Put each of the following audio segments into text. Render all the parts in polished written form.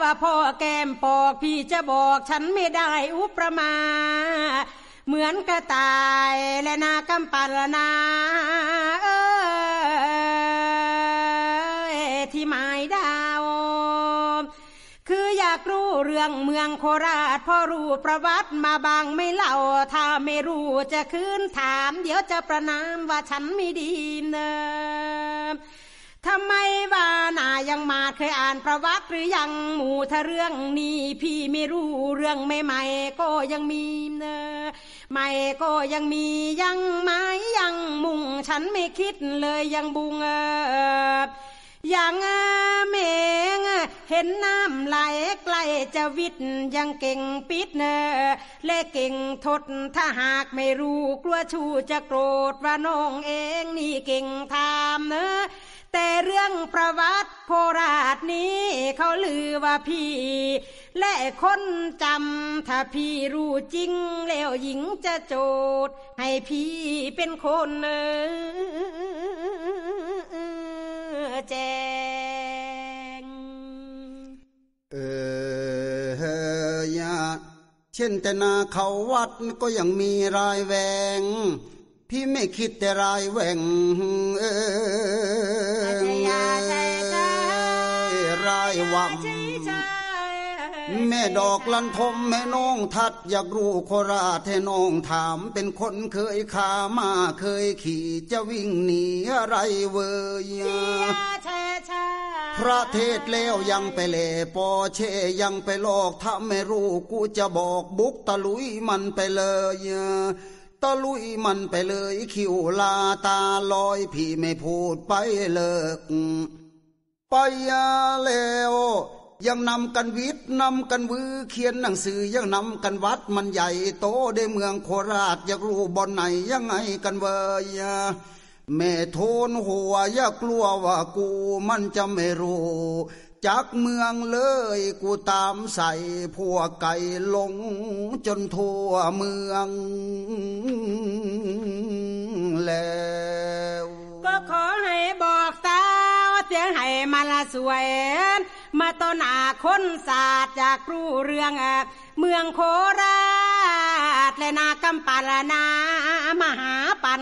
ว่าพ่อแก้มปอกพี่จะบอกฉันไม่ได้อุปมาเหมือนกระต่ายและนากำปั้นละนาที่หมายดาวคืออยากรู้เรื่องเมืองโคราชพ่อรู้ประวัติมาบางไม่เล่าถ้าไม่รู้จะคืนถามเดี๋ยวจะประนามว่าฉันไม่ดีเนอะทำไมว่านายังมาเคยอ่านประวัติหรือยังหมู่ถ้าเรื่องนี้พี่ไม่รู้เรื่องใหม่ๆก็ยังมีเนอะใหม่ก็ยังมียังไม้ยังมุงฉันไม่คิดเลยยังบุงอย่างเมงเห็นน้ำไหลใกล้จะวิทยังเก่งปิดเนอและเก่งทดถ้าหากไม่รู้กลัวชูจะโกรธว่าน้องเองนี่เก่งทำเนอแต่เรื่องประวัติโคราชนี้เขาลือว่าพี่และคนจำถ้าพี่รู้จริงแล้วหญิงจะโจทย์ให้พี่เป็นคนแจงเช่นแต่นาเขาวัดก็ยังมีรายแหวงพี่ไม่คิดแต่รายแหวงรายวังแม่ดอกลันทมแม่น้องทัดอยากรู้โคราชให้น้องถามเป็นคนเคยขามาเคยขี่จะวิ่งหนีอะไรเว้ยพระเทศแล้วยังไปเล่ปอเชยังไปลอกถ้าไม่รู้กูจะบอกบุกตะลุยมันไปเลยตะลุยมันไปเลยคิวลาตาลอยพี่ไม่พูดไปเลิกไปแล้วยังนำกันวิทย์นำกันวือเขียนหนังสือยังนำกันวัดมันใหญ่โตได้เมืองโคราชอยากรู้บ่อนไหนยังไงกันเว้ยแม่โทนหัวอย่ากลัวว่ากูมันจะไม่รู้จากเมืองเลยกูตามใส่พวกไก่ลงจนทั่วเมืองแล้วก็ขอให้บอกตาเสียงให้มาละสวยมาต้นอาคนศาสตร์จากรู้เรื่องเมืองโคราชและนากำปั้นนามหาปั่น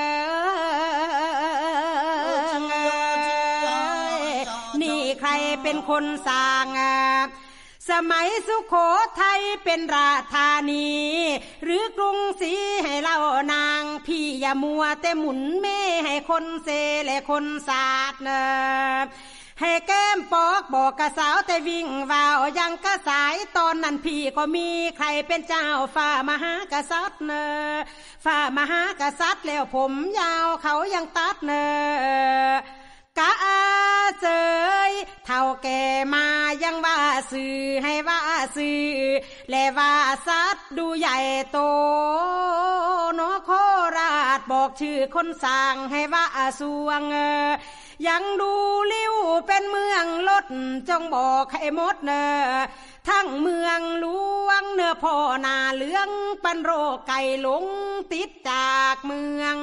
นี่ใครเป็นคนสร้างสมัยสุโขทัยเป็นราชธานีหรือกรุงศรีให้เล่านางพี่อย่ามัวแต่หมุนเม่ให้คนเซและคนศาสตร์ให้แก้มปอกบอกกะสาวแต่วิ่งว่าวยังกะสายตอนนั้นพี่ก็มีใครเป็นเจ้าฝ่ามหากษัตริย์ฝ่ามหากษัตริย์แล้วผมยาวเขายังตัดกะเจยเท่าแก่มายังว่าสื่อให้ว่าสื่อและว่าสัตว์ดูใหญ่โตนโคราชบอกชื่อคนสร้างให้ว่าสวงยังดูลิ้วเป็นเมืองลดจงบอกให้หมดทั้งเมืองหลวงเนื้อพ่อนาเหลืองปันโรไก่หลงติดจากเมือง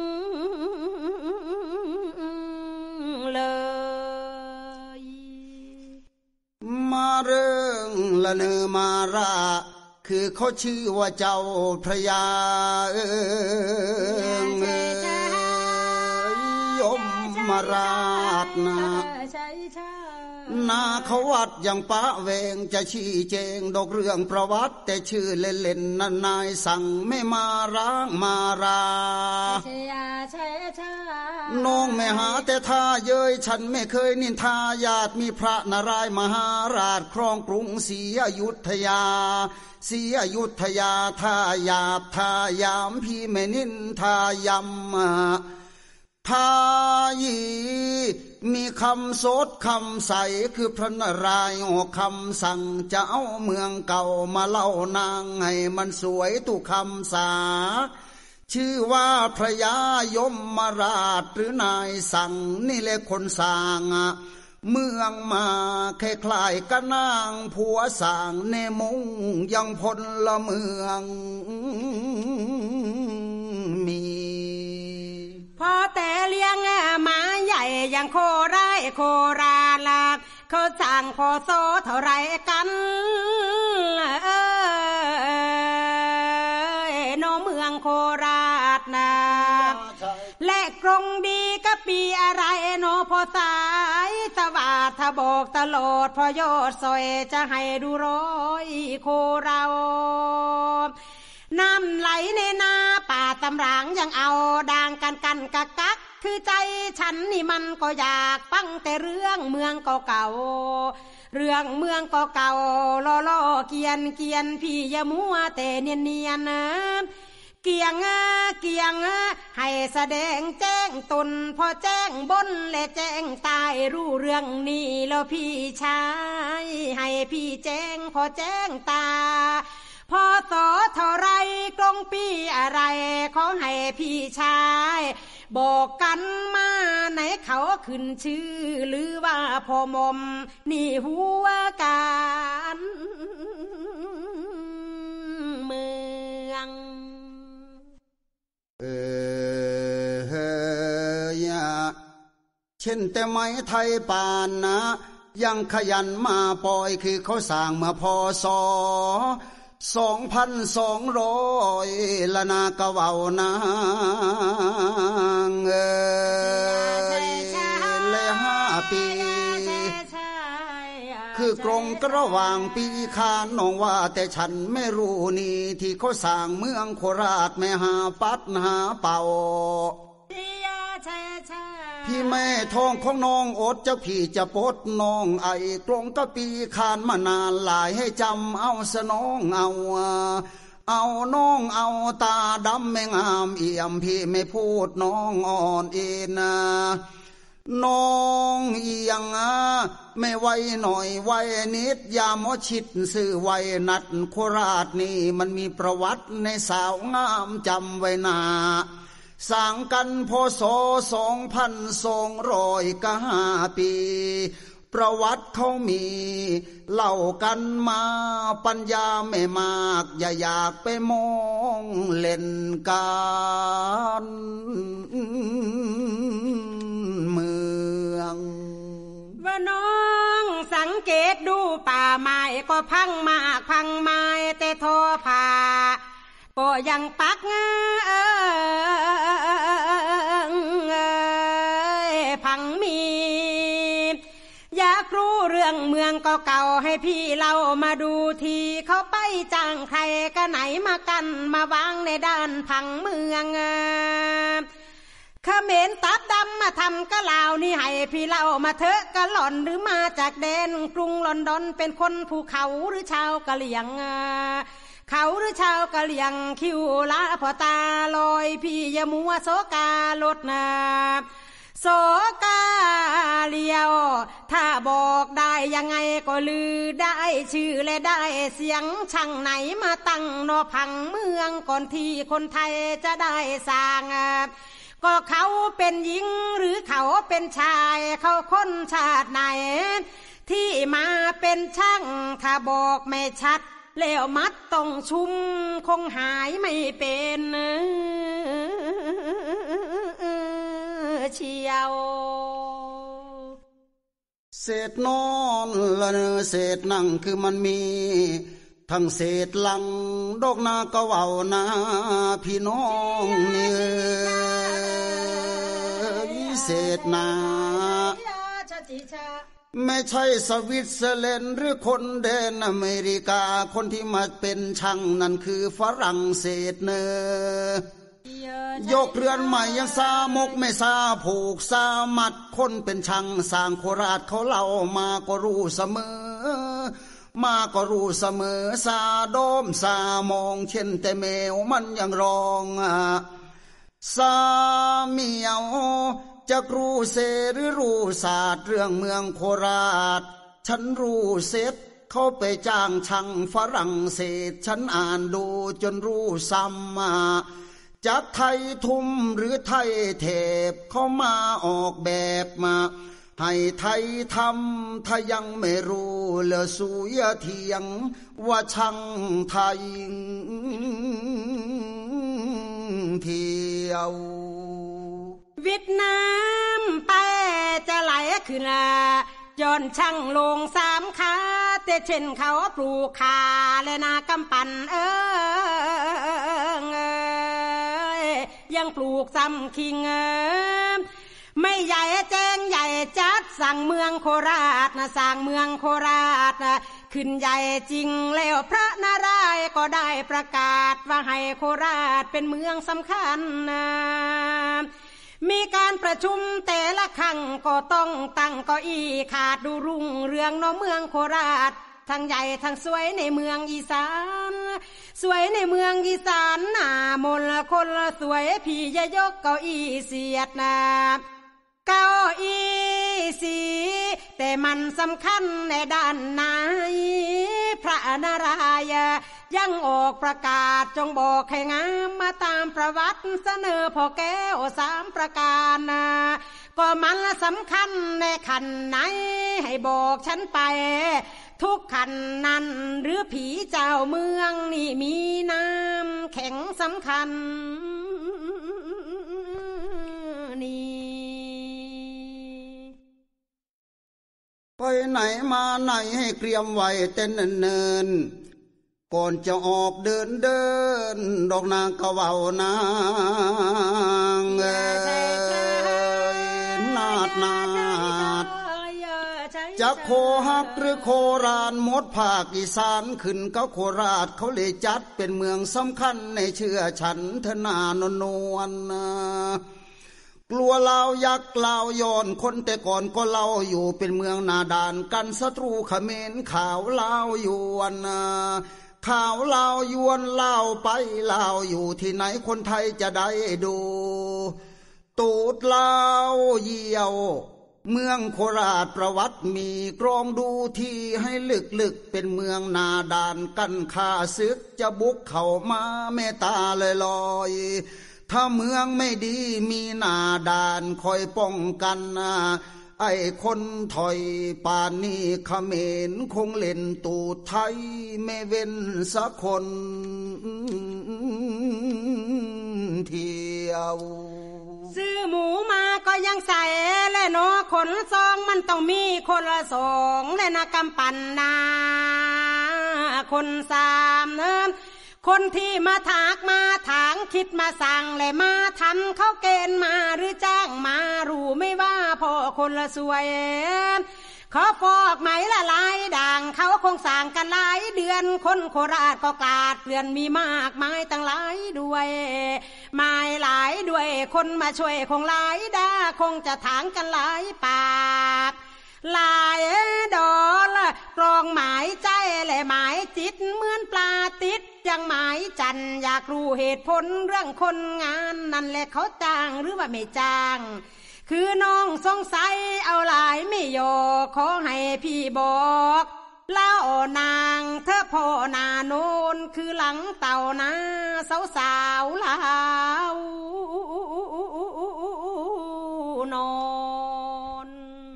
เลยมาเรื่องละเนอมาราคือเขาชื่อว่าเจ้าพระยายมมาราชนาเขาวัดอย่างป้าเวงจะชี้แจงดอกเรื่องประวัติแต่ชื่อเล่นๆนั้นนายสั่งไม่มาร้างมาราน้องไม่หาแต่ท่าเย้ยฉันไม่เคยนินทาญาติมีพระนารายมหาราชครองกรุงศรีอยุธยาศรีอยุธยาท่าหยาบท่ายามพี่ไม่นินทายำทายีมีคำโสดคำใสคือพระนารายณ์ออกคำสั่งจะเอาเมืองเก่ามาเล่านางให้มันสวยตุคำสาชื่อว่าพระยายมมาราชหรือนายสั่งนี่แหละคนสร้างเมืองมาคล้ายๆกับนางผัวสร้างในมุงยังพลละเมืองมีพอแต่เลี้ยงหมาใหญ่อย่างโคราชโคราชเขาสร้างพอโซเท่าไรกันโนเมืองโคราชนะและกรงดีก็ปีอะไรโนพอสายสวัสดิ์บอกตลอดพอยอดซอยจะให้ดูร้อยโคเราน้ำไหลในนาป่าตำรางยังเอาด่างกันกักคือใจฉันนี่มันก็อยากฟังแต่เรื่องเมืองเก่าเรื่องเมืองเก่าล่อเกียนพี่อย่ามัวแต่เนียนนะเกียงให้แสดงแจ้งตนพอแจ้งบนและแจ้งตายรู้เรื่องนี้แล้วพี่ชายให้พี่แจ้งพอแจ้งตาพอต่อเท่าไรกลงปีอะไรขอให้พี่ชายบอกกันมาไหนเขาขึ้นชื่อหรือว่าพอมมนี่หัวการเมืองเช่นแต่ไม้ไทยปานนะยังขยันมาปล่อยคือเขาสร้างเมื่อพศ2,200ละนากะเว้านางและ5 ปีคือกรงกระหว่างปีคานน้องว่าแต่ฉันไม่รู้นี่ที่เขาสร้างเมืองโคราชไม่หาปัดหาเป่าพี่แม่ท้องของน้องอดเจ้าพี่จะปดน้องไอกรงก็ปีคานมานานหลายให้จำเอาสน้องเอาน้องเอาตาดำไม่งามเอี่ยมพี่ไม่พูดน้องอ่อนเอ็นน้องเอียงไม่ไวหน่อยไวนิดยามชิดสื่อไวนัดโคราชนี่มันมีประวัติในสาวงามจำไว้นาสร้างกันพศ2,205 ปีประวัติเขามีเล่ากันมาปัญญาไม่มากอย่าอยากไปมองเล่นการเมืองว่าน้องสังเกตดูป่าไม้ก็พังมากพังไม้แต่ทอผ้าก็ยังปักพังมีอยากรู้เรื่องเมืองเก่าๆให้พี่เล่ามาดูทีเขาไปจ้างใครก็ไหนมากันมาวางในด้านพังเมืองเขมรตับดำมาทำกะลาวนี่ให้พี่เล่ามาเถอะกะหล่อนหรือมาจากแดนกรุงลอนดอนเป็นคนภูเขาหรือชาวกะเหรี่ยงเขาหรือชาวกะเหรี่ยงคิวละพอตาลอยพี่อย่ามัวโศกาลดนาโศกาเลียวถ้าบอกได้ยังไงก็ลือได้ชื่อและได้เสียงช่างไหนมาตั้งนอพังเมืองก่อนที่คนไทยจะได้สร้างก็เขาเป็นหญิงหรือเขาเป็นชายเขาคนชาติไหนที่มาเป็นช่างถ้าบอกไม่ชัดแล้วมัดต้องชุมคงหายไม่เป็นเชียวเศษนอนละเนอเศษนั่งคือมันมีทั้งเศษหลังดอกนาก็เว้านาพี่น้องนี่เศษนาไม่ใช่สวิตเซอร์แลนด์หรือคนแดนอเมริกาคนที่มาเป็นช่างนั่นคือฝรั่งเศสเนอยกเรือนใหม่ยังสามกไม่สาผูกสามัดคนเป็นช่างสร้างโคราชเขาเล่ามาก็รู้เสมอสาโดมสามองเช่นแต่แมวมันยังร้องสาเมียวจะรู้เสหรือรู้ศาสตร์เรื่องเมืองโคราชฉันรู้เสร็จเขาไปจ้างช่างฝรั่งเศสฉันอ่านดูจนรู้ซ้ำจากไทยทุ่มหรือไทยเทพเขามาออกแบบมาให้ไทยทำถ้ายังไม่รู้เลอสู้อย่าเถียงว่าช่างไทยเที่ยวเวียดนามไปจะไหลขึ้นย้อนช่างลง3 ขาแต่เช่นเขาปลูกขาและนากำปั่นยังปลูกซ้ำคิงไม่ใหญ่แจ้งใหญ่จัดสั่งเมืองโคราชนะสร้างเมืองโคราชนะขึ้นใหญ่จริงแล้วพระนารายณ์ก็ได้ประกาศว่าให้โคราชเป็นเมืองสำคัญนะมีการประชุมแต่ละครั้งก็ต้องตั้งเก้าอี้ขาดดูรุ่งเรืองเนาะเมืองโคราชทั้งใหญ่ทั้งสวยในเมืองอีสานสวยในเมืองอีสานหน้ามนต์คนสวยพี่อย่ายกเก้าอี้เสียดนะเก้าอี้สีแต่มันสำคัญในด้านไหนพระนารายณ์ยังออกประกาศจงบอกให้งามมาตามประวัติเสนอพ่อแก้ว3 ประการก็มันสำคัญในขันไหนให้บอกฉันไปทุกขันนั้นหรือผีเจ้าเมืองนี่มีน้ำแข็งสำคัญนี่ไปไหนมาไหนให้เตรียมไว้เต้นเนินก่อนจะออกเดินดอกนางกะเว้านางนาดจะโคฮักหรือโคราชหมดภาคอีสานขึ้นก็โคราชเขาเลยจัดเป็นเมืองสำคัญในเชื่อฉันธนานวลกลัวลาวยักษ์ลาวย้อนคนแต่ก่อนก็เล่าอยู่เป็นเมืองนาดานกันศัตรูเขมรข่าวลาวยวนข่าวลาวยวนเล่าไปลาวอยู่ที่ไหนคนไทยจะได้ดูตูดลาวเยี่ยวเมืองโคราชประวัติมีกรองดูที่ให้ลึกเป็นเมืองนาดานกันข้าศึกจะบุกเข้ามาเมตาลอยถ้าเมืองไม่ดีมีนาดานคอยป้องกันไอ้คนถอยป่านนี้เขมรคงเล่นตูดไทยไม่เว้นสักคนเที่ยวซื้อหมูมาก็ยังใส่และเนาะคนซองมันต้องมีคนละ2และนะกำปั่นนาคน3คนที่มาถากมาถางคิดมาสั่งและมาทำเขาเกณฑ์มาหรือจ้างมารู้ไม่ว่าพ่อคนละสวยเขาฟอกไหมละลายด่างเขาคงสั่งกันหลายเดือนคนโคราชก็กาดเกลื่อนมีมากมายตั้งหลายด้วยไม้หลายด้วยคนมาช่วยคงหลายด้าคงจะถางกันหลายปากลายดอลกรองหมายใจและหมายจิตเหมือนปลาติดยังหมายจันอยากรู้เหตุผลเรื่องคนงานนั่นแหละเขาจ้างหรือว่าไม่จ้างคือน้องสงสัยเอาหลายไม่ยอขอให้พี่บอกเล่านางเธอพ่อนาโนนคือหลังเต่านาสาวลาวนอน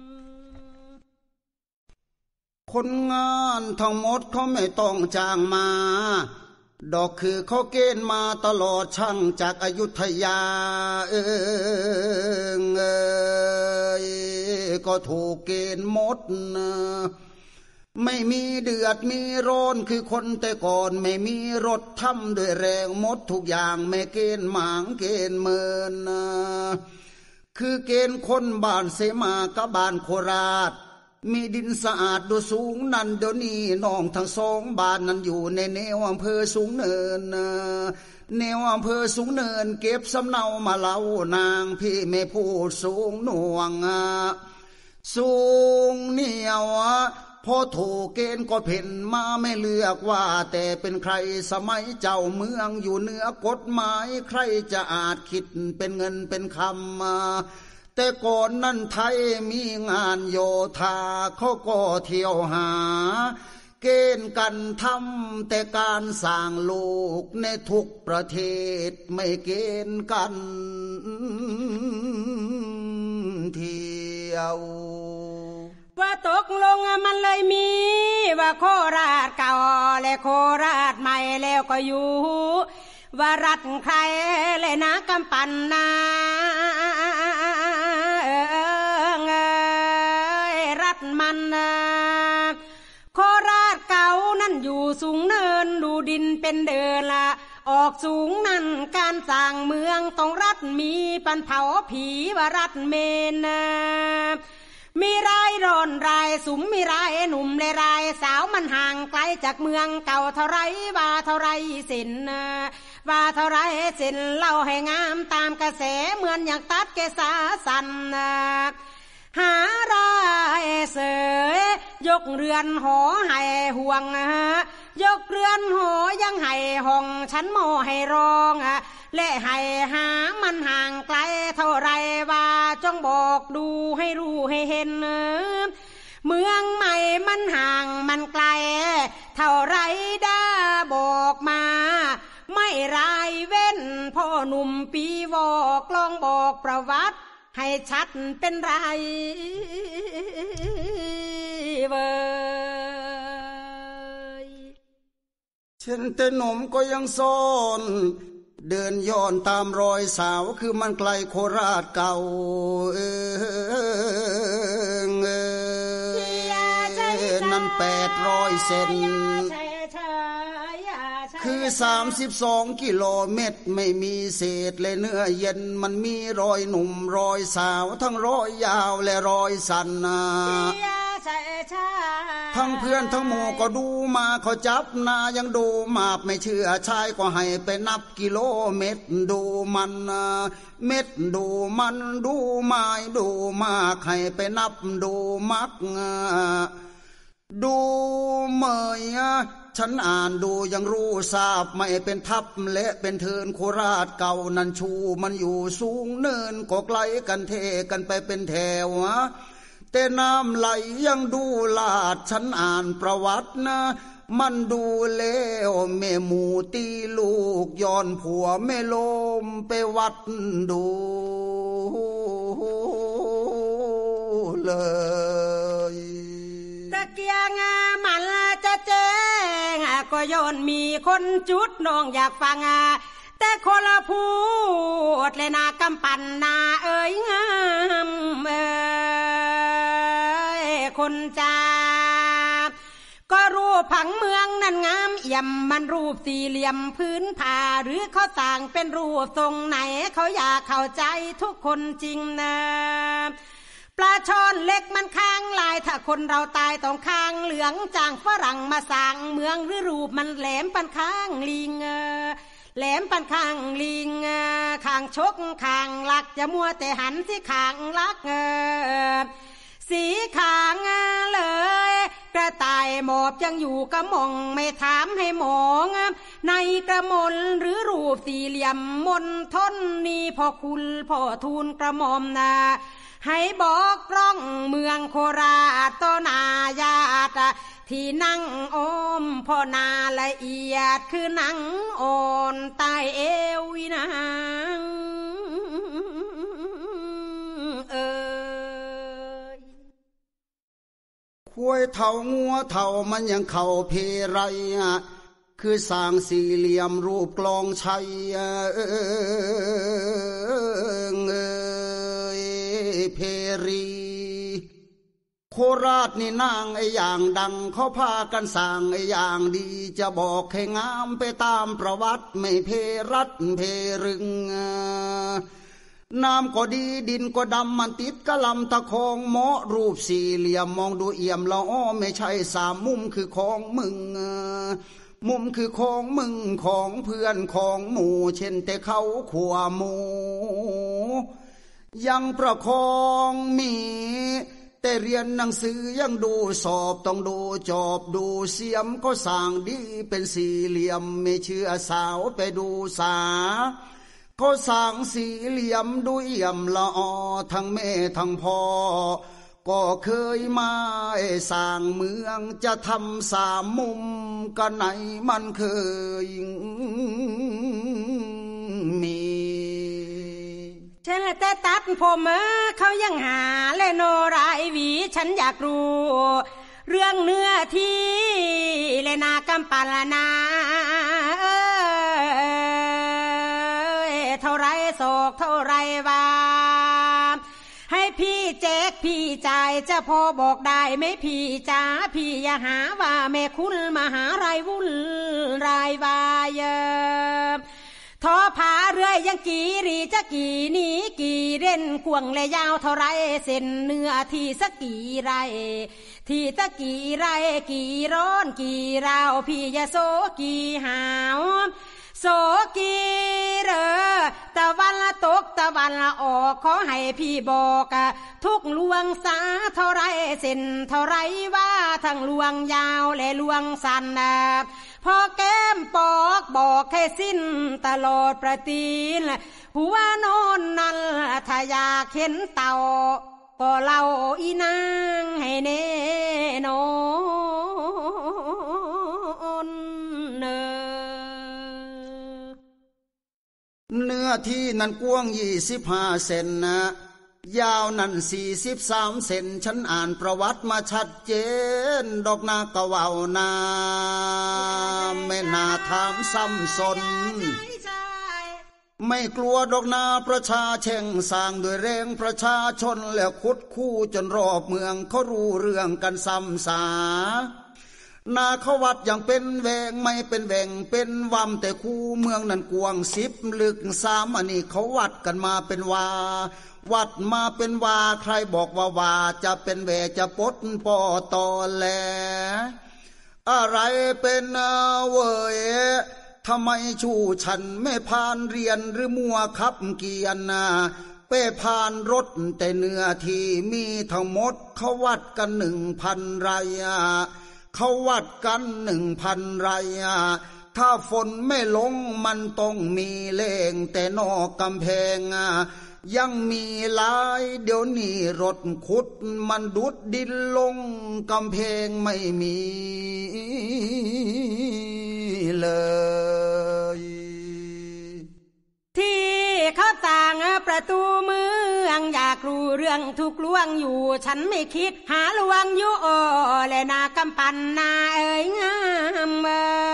คนงานทั้งหมดเขาไม่ต้องจ้างมาดอกคือเขาเกณฑ์มาตลอดช่างจากอยุธยาก็ถูกเกณฑ์หมดไม่มีเดือดมีร้อนคือคนแต่ก่อนไม่มีรถทำด้วยแรงหมดทุกอย่างไม่เกณฑ์หมางเกณฑ์เมินคือเกณฑ์คนบ้านเสมากับบ้านโคราชมีดินสะอาดดูสูงนั่นเดี๋ยวนี้น้องทั้ง2บ้านนั้นอยู่ในแนวอำเภอสูงเนินแนวอำเภอสูงเนินเก็บสำเนามาเล่านางพี่ไม่พูดสูงหน่วงสูงเหนียวพอถูกเกณฑ์ก็เพ่นมาไม่เลือกว่าแต่เป็นใครสมัยเจ้าเมืองอยู่เหนือกฎหมายใครจะอาจคิดเป็นเงินเป็นคำแต่ก่อนนั้นไทยมีงานโยธาเขาก็เที่ยวหาเกณฑ์กันทำแต่การสร้างโลกในทุกประเทศไม่เกณฑ์กันเที่ยวว่าตกลงมันเลยมีว่าโคราชเก่าและโคราชใหม่แล้วก็อยู่ว่ารัฐใครเลยนะกำปั่นนารัฐมันราชเก่านั่นอยู่สูงเนินดูดินเป็นเดินละออกสูงนั่นการสร้างเมืองต้องรัฐมีปันเผาผีว่ารัฐเมนมีรายร้อนรายสุมมีรายหนุ่มและรายสาวมันห่างไกลจากเมืองเก่าเท่าไรว่าเท่าไรสินว่าเท่าไรสินเล่าให้งามตามกระแสเหมือนอย่างตัดเกษาสันหารายเสยยกเรือนหอให้ห่วงยกเรือนหอยังให้ห้องฉันหมอให้รองและให้หามันห่างไกลเท่าไรว่าจงบอกดูให้รู้ให้เห็นเมืองใหม่มันห่างมันไกลเท่าไรได้บอกมาไม่รายเว้นพ่อหนุ่มปีวอกลองบอกประวัติให้ชัดเป็นไรเว้ยเช่นแต่หนุ่มก็ยังซ่อนเดินย้อนตามรอยสาวคือมันไกลโคราชเก่านั่น800 เซนคือ32 กิโลเมตรไม่มีเศษเลยเนื้อเย็นมันมีรอยหนุ่มรอยสาวทั้งรอยยาวและรอยสั้นทั้งเพื่อนทั้งหมู่ก็ดูมาเขาจับนายังดูมาไม่เชื่อชายก็ให้ไปนับกิโลเมตรดูมันเม็ดดูมันดูไม้ดูมากให้ไปนับดูมักดูเมยฉันอ่านดูยังรู้ทราบไม่เป็นทับและเป็นเทินโคราชเก่านันชูมันอยู่สูงเนินก็ไกลกันเทกันไปเป็นแถวแต่น้ำไหลยังดูลาดฉันอ่านประวัตินะมันดูแล้วแม่หมูตีลูกย้อนผัวแม่ลมไปวัดดูเลยตะเกียงมันจะแจ้งก็ย้อนมีคนจุดน้องอยากฟังแต่คนละพูดเลยนากำปั่นนาเอ้ยงามคนจ้าก็รูปผังเมืองนั่นงามเอี่ยมมันรูปสี่เหลี่ยมพื้นผ้าหรือเขาต่างเป็นรูปทรงไหนเขาอยากเข้าใจทุกคนจริงนะปลาช่อนเล็กมันค้างลายถ้าคนเราตายต้องค้างเหลืองจางฝรั่งมาสร้างเมืองหรือรูปมันแหลมปันค้างลิงแหลมปันข้างลิงข้างชกข้างลักจะมัวแต่หันที่ข้างลักสีข้างเลยกระต่ายหมอบยังอยู่กระมองไม่ถามให้มองในกระมนหรือรูปสี่เหลี่ยมมนทนนี่พ่อคุณพ่อทูลกระหม่อมนาให้บอกร้องเมืองโคราชต่อหน้าญาติที่นั่งอมพ่อนาละเอียดคือหนังอ่อนใต้เอววินางควยเท่างัวเท่ามันยังเข่าเพไรคือสร้างสี่เหลี่ยมรูปกลองชัยเพรีโคราชนี่นางไอ้อย่างดังเขาพากันสร้างไอ้อย่างดีจะบอกให้งามไปตามประวัติไม่เพรัดเพรึงน้ำก็ดีดินก็ดำมันติดกะลำตะคองเหมาะรูปสี่เหลี่ยมมองดูเอี่ยมละอ้อไม่ใช่สามมุมคือของมึงมุมคือของมึงของเพื่อนของหมู่เช่นแต่เขาขัวหมูยังประคองมีแต่เรียนหนังสือยังดูสอบต้องดูจอบดูเสียมก็สร้างดีเป็นสี่เหลี่ยมไม่เชื่อสาวไปดูสาก็สร้างสี่เหลี่ยมดูเอี่ยมละออทั้งแม่ทั้งพ่อก็เคยมาสร้างเมืองจะทำสามมุมกันไหนมันเคยมีฉันแต่ตัดผมเขายังหาเลโนรายหวีฉันอยากรู้เรื่องเนื้อที่เลนากำปาลนาเท่าไรโศกเท่าไรว่าให้พี่แจกพี่จ่ายจะพอบอกได้ไหมพี่จ๋าพี่อย่าหาว่าแม่คุณมาหารายวุ่นรายวายทอผาเรื่อยยังกี่รีจะกี่นี้กี่เด่นกวงและยาวเท่าไรเส้นเนื้อที่สักกี่ไรที่ตะกี่ไรกี่ร้อนกี่ราวพี่อย่าโซกี่หาวโซกีเรอตะวันละตกตะวันละออกขอให้พี่บอกทุกลวงสาเท่าไรเส้นเท่าไรว่าทั้งลวงยาวและลวงสั้นพอแก้มปอกบอกให้สิ้นตลอดประตีนหัวนอนนั่นถ้าอยากเห็นเต่าก็เล่าอีนางให้แน่นอนเนื้อที่นั้นกว้าง25 เซนนะยาวนั้น43 เซนฉันอ่านประวัติมาชัดเจนดอกนากะว่าวนาไม่น่าถามซ้ำสนไม่กลัวดอกนาประชาเช่งสร้างด้วยแรงประชาชนแล้วคุดคู่จนรอบเมืองเขารู้เรื่องกันซ้ำสานาเขาวัดอย่างเป็นแหวงไม่เป็นแหวงเป็นวำแต่คู่เมืองนั้นกวาง10 ลึก3อันนี้เขาวัดกันมาเป็นวาวัดมาเป็นวาใครบอกว่าจะเป็นแหวจะปดปอตอแลอะไรเป็นเวยทำไมชูฉันไม่ผ่านเรียนหรือมัวขับเกียรเป้ผ่านรถแต่เนื้อที่มีทั้งหมดเขาวัดกัน1,000 ไร่เขาวัดกัน 1,000 ไร่ถ้าฝนไม่ลงมันต้องมีเล่งแต่นอกกำแพงยังมีหลายเดี๋ยวนี้รถขุดมันดุดดินลงกำแพงไม่มีเลยที่เขาต่างประตูเมืองอยากรู้เรื่องทุกลวงอยู่ฉันไม่คิดหาลวงอยู่และนากำปันนาเอ๋ยงาม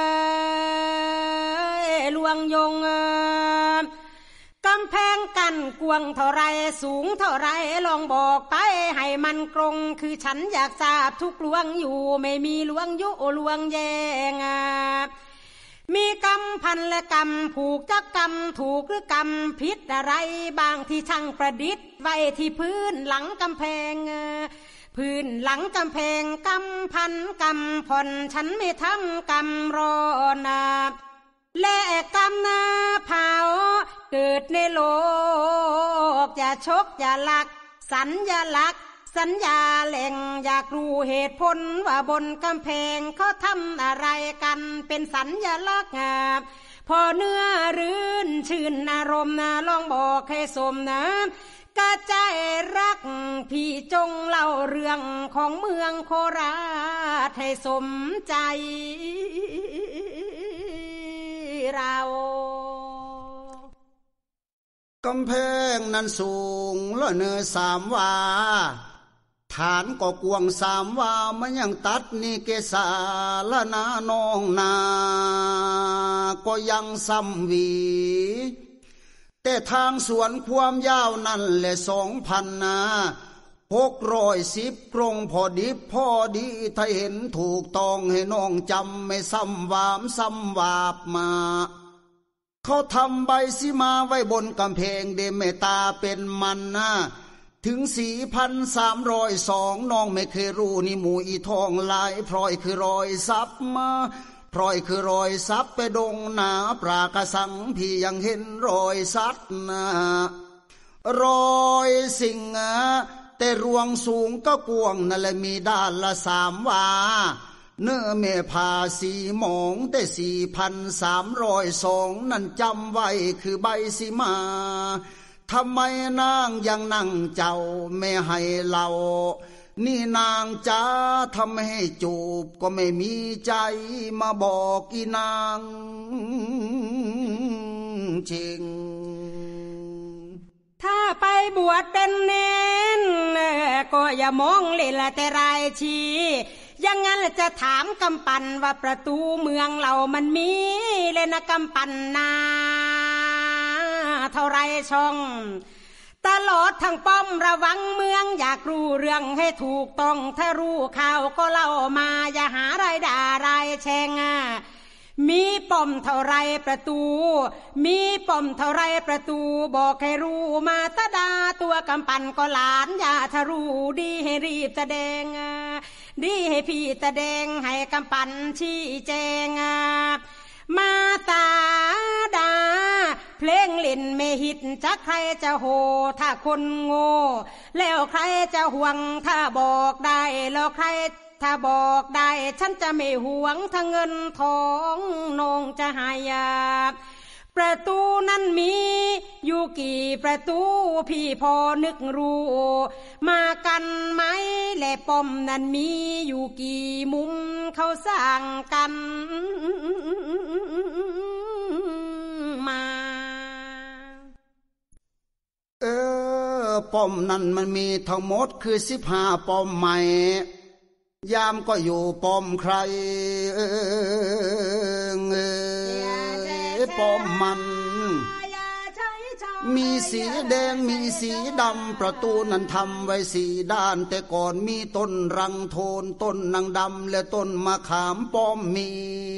ลวงยงกำแพงกันกวงเท่าไรสูงเท่าไรลองบอกไปให้มันกรงคือฉันอยากทราบทุกลวงอยู่ไม่มีลวงยุลวงแยงมีกรรมพันและกรรมผูกจะกรรมถูกหรือกรรมผิดอะไรบางที่ช่างประดิษฐ์ไว้ที่พื้นหลังกำแพงพื้นหลังกำแพงกรรมพันกรรมผ่อนฉันไม่ทำกรรมรอนาและกรรมนาเผาเกิดในโลกอย่าชกอย่าลักสัญลักษณ์สัญญาแหล่งอยากรู้เหตุผลว่าบนกำแพงเขาทำอะไรกันเป็นสัญลักษณ์พอเนื้อรื่นชื่นอารมณ์ลองบอกให้สมกระจายรักพี่จงเล่าเรื่องของเมืองโคราชให้สมใจเรากำแพงนั้นสูงละเนื้อ3 วาฐานก็กวง3 วามันยังตัดนี่เกษาละนาน้องนาก็ยังซ้ำวีแต่ทางสวนความยาวนั่นแหละ610 กรงพอดิบพอดีถ้าเห็นถูกต้องให้น้องจำไม่ซ้ำวามซ้ำวาบมาเขาทำใบสีมาไว้บนกำแพงเดเมตาเป็นมันถึง 4,302 น้องไม่เคยรู้นี่หมู่อีทองลายพลอยคือรอยซับมาพลอยคือรอยซับไปดงหนาปรากระสังพี่ยังเห็นรอยซัดรอยสิงแต่รวงสูงก็กวงนั่นแหละมีด้านละ3 วาเนื้อเมพาสีหมองแต่4,302นั่นจำไว้คือใบสีมาทำไมนางยังนั่งเจ้าไม่ให้เรานี่นางจ้าทำให้จูบก็ไม่มีใจมาบอกอีนางจริงถ้าไปบวชเป็นเน้นก็อย่ามองเล่นแต่รายชียังงั้นจะถามกำปั่นว่าประตูเมืองเรามันมีเลยนะกำปั่นนาเท่าไรช่องตลอดทั้งป้อมระวังเมืองอยากรู้เรื่องให้ถูกต้องถ้ารู้ข่าวก็เล่ามาอย่าหารายด่ารายแช่งมีป้อมเท่าไรประตูมีป้อมเท่าไรประตูบอกให้รู้มาตาดาตัวกำปั่นก็หลานอย่าถ้ารู้ดีให้รีบแสดงดีให้พี่แสดงให้กำปั่นชี้แจงมาตาดาเพลงเล่นไม่หิตจะใครจะโหถ้าคนโง่แล้วใครจะห่วงถ้าบอกได้แล้วใครถ้าบอกได้ฉันจะไม่หวงถ้าเงินทองน้องจะให้ประตูนั้นมีอยู่กี่ประตูพี่พอนึกรู้มากันไหมและป้อมนั้นมีอยู่กี่มุมเขาสร้างกันมาป้อมนั้นมันมีทั้งหมดคือ15ป้อมใหม่ยามก็อยู่ป้อมใครป้อมมันมีสีแดงมีสีดำประตูนั้นทำไว้4 ด้านแต่ก่อนมีต้นรังโทนต้นนางดำและต้นมะขามป้อมมี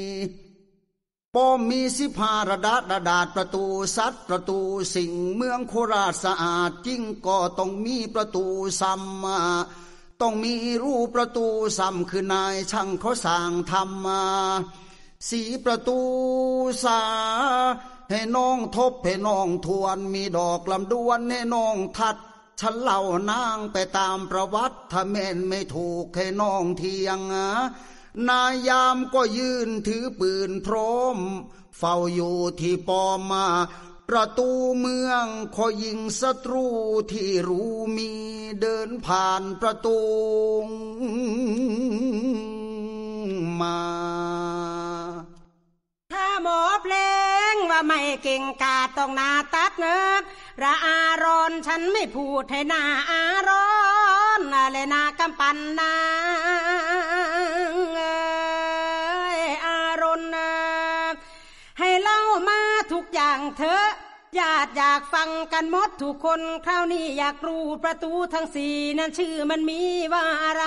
15ระดาษประตูสัตว์ประตูสิงเมืองโคราชสะอาดจริงก็ต้องมีประตูซ้ำต้องมีรูปประตูซ้ำคือนายช่างเขาสร้างทำมาสีประตูสาให้น้องทบให้น้องทวนมีดอกลำดวนให้น้องทัดฉันเล่านางไปตามประวัติถ้าแม่นไม่ถูกให้น้องเทียงนายยามก็ยืนถือปืนพร้อมเฝ้าอยู่ที่ป้อมมาประตูเมืองคอยยิงศัตรูที่รู้มีเดินผ่านประตูมาถ้าหมอเพลงว่าไม่เก่งกาต้องนาตัดเงิบระอารอนฉันไม่พูดให้หน้าอารอนเลยนากำปั่นนางอารอนให้เล่ามาทุกอย่างเถอะญาติอยากฟังกันหมดทุกคนคราวนี้อยากรู้ประตูทั้ง4นั้นชื่อมันมีว่าอะไร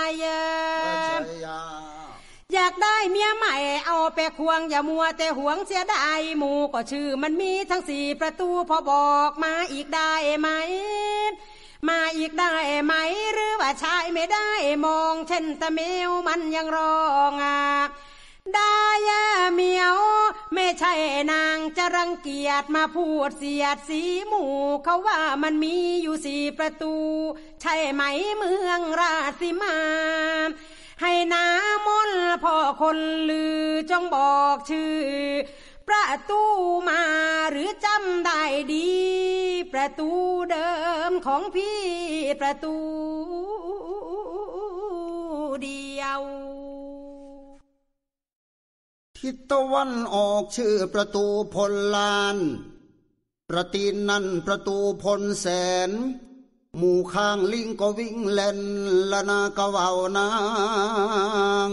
อยากได้เมียใหม่เอาไปควงอย่ามัวแต่หวงเสียดายหมู่ก็ชื่อมันมีทั้ง4ประตูพอบอกมาอีกได้ไหมมาอีกได้ไหมหรือว่าชายไม่ได้มองเช่นตะเมวมันยังร้องได้เมียวไม่ใช่นางจะรังเกียจมาพูดเสียดสีหมู่เขาว่ามันมีอยู่4ประตูใช่ไหมเมืองราชสีมาให้น้ามนพ่อคนลือจงบอกชื่อประตูมาหรือจำได้ดีประตูเดิมของพี่ประตูเดียวทิศตะวันออกชื่อประตูพลลานประตีนนั่นประตูพลแสนหมู่ข้างลิงก็วิ่งเล่นละนากะว่าวนาง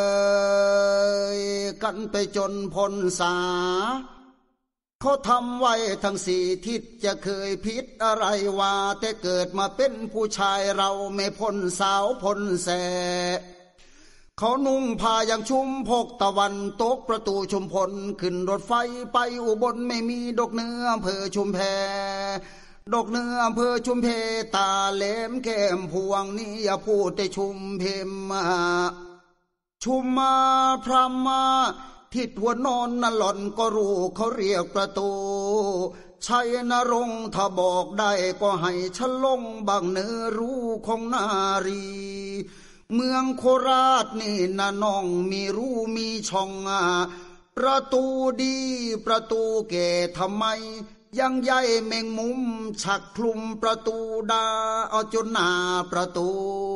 กันไปจนพ้นสาเขาทำไว้ทั้ง4ทิศจะเคยผิดอะไรว่าแต่เกิดมาเป็นผู้ชายเราไม่พ้นสาวพ้นแสเขานุ่งผ้าอย่างชุมพกตะวันตกประตูชุมพลขึ้นรถไฟไปอุบลไม่มีดอกเนื้ออำเภอชุมแพดอกเนื้ออำเภอชุมเพตาแหลมแก้มพวงนี้อย่าพูดแต่ชุมเพมาชุมมาพรำมาทิศหัวนอนนั่นหล่อนก็รู้เขาเรียกประตูชัยนรงค์ถ้าบอกได้ก็ให้ฉันลงบางเนื้อรู้ของนารีเมืองโคราชนี่นะน้องมีรู้มีช่องประตูดีประตูแก่ทำไมยังใยแมงมุมฉักคลุมประตูดาเอาจนหน้าประตู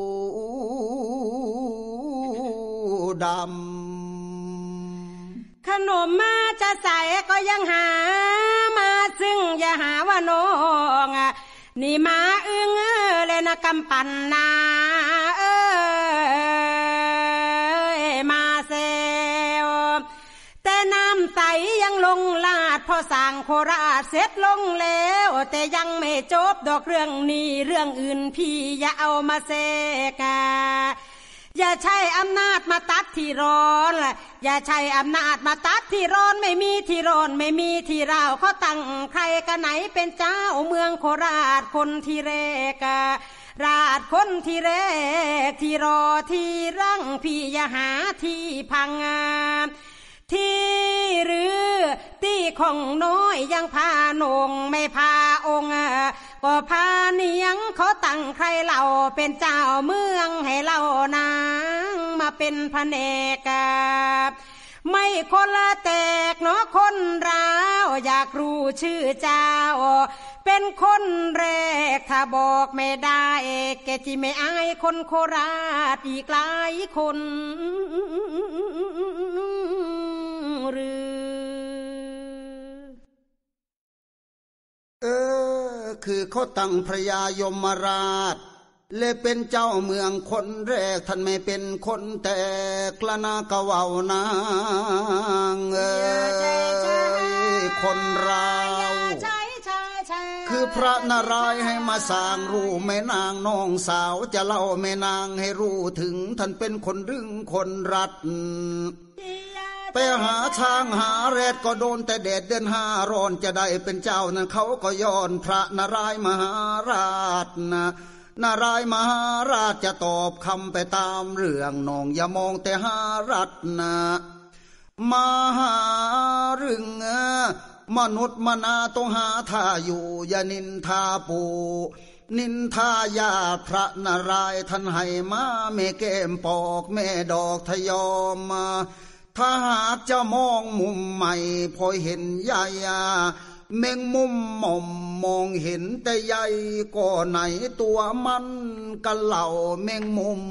ดำขนมมาจะใส่ก็ยังหามาซึ่งอย่าหาว่าน้องนี่มาอึ้งเลยนะกำปั่นนามาเซลแแต่น้ำใสยังลงลาดพอสร้างโคราชเสร็จลงแล้วแต่ยังไม่จบดอกเรื่องนี้เรื่องอื่นพี่อย่าเอามาแทรกอย่าใช้อำนาจมาตัดที่ร้อนอย่าใช้อำนาจมาตัดที่ร้อนไม่มีที่ร้อนไม่มีที่เราเขาตั้งใครกันไหนเป็นเจ้าเมืองโคราชคนที่แรกราชคนที่แรกที่รอที่รังพี่อย่าหาที่พังที่หรือตีของน้อยยังพานงไม่พาองค์ก็พาเนียงเขาตั้งใครเล่าเป็นเจ้าเมืองให้เล่านางมาเป็นพระเนกไม่คนละแตกเนาะคนราวอยากรู้ชื่อเจ้าเป็นคนแรกถ้าบอกไม่ได้แกที่ไม่อายคนโคราชอีกหลายคนหรือคือเขาตั้งพระยายมราชเลยเป็นเจ้าเมืองคนแรกท่านไม่เป็นคนแตกละนากะเว้านางคนราวคือพระนารายณ์ให้มาสร้างรู้แม่นางน้องสาวจะเล่าแม่นางให้รู้ถึงท่านเป็นคนดึงคนรัดไปหาช้างหาแรดก็โดนแต่แดดเดือนห้าร้อนจะได้เป็นเจ้านั้นเขาก็ย้อนพระนารายณ์มหาราชนารายณ์มหาราชจะตอบคำไปตามเรื่องน้องอย่ามองแต่หารัตนะมหารึงมนุษย์มนาต้องหาท่าอยู่อย่านินทาปูนินทายาพระนารายณ์ท่านให้มาแม่แก้มปอกแม่ดอกทยอมถ้าหากจะมองมุมใหม่พอเห็นใหญ่แมงมุมหม่อมมองเห็นแต่ใหญ่ก็ไหนตัวมันกันเหล่าแมงมุม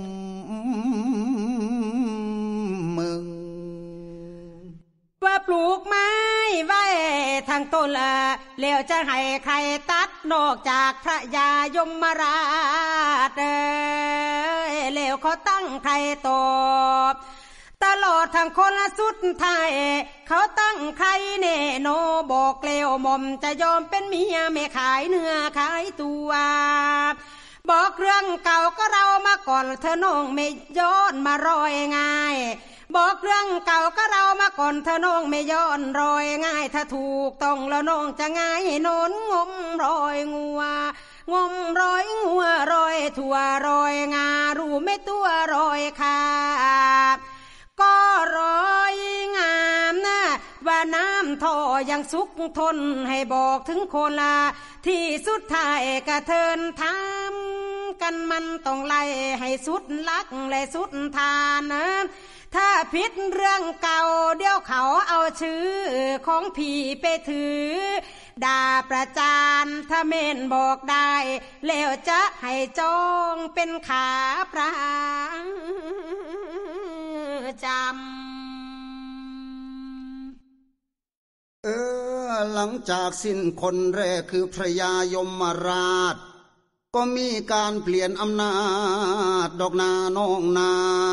มึงว่าปลูกไม้ไว้ทางต้นแล้วจะให้ใครตัดนอกจากพระยายมราชแล้วเขาตั้งใครตอบตลอดทางคนสุดท้ายเขาตั้งใครเน่โนบอกเลวหม่อมจะยอมเป็นเมียไม่ขายเนื้อขายตัวบอกเรื่องเก่าก็เรามาก่อนเธอน้องไม่ย้อนมารอยง่ายบอกเรื่องเก่าก็เรามาก่อนเธอน้องไม่ย้อนรอยง่ายถ้าถูกต้องแล้วน้องจะง่ายโนนงมรอยงัวงมรอยงัวรอยถั่วรอยงารู้ไม่ตัวรอยขาก็รอยงามนะว่าน้ำท่อยังสุกทนให้บอกถึงคนละที่สุดท้ายกระเทินทำกันมันต้องไล่ให้สุดลักและสุดทานนะถ้าผิดเรื่องเก่าเดี๋ยวเขาเอาชื่อของพี่ไปถือด่าประจานถ้าเม่นบอกได้แล้วจะให้จองเป็นขาพระจำหลังจากสิ้นคนแรกคือพระยายมราชก็มีการเปลี่ยนอำนาจดอกนาน้องนา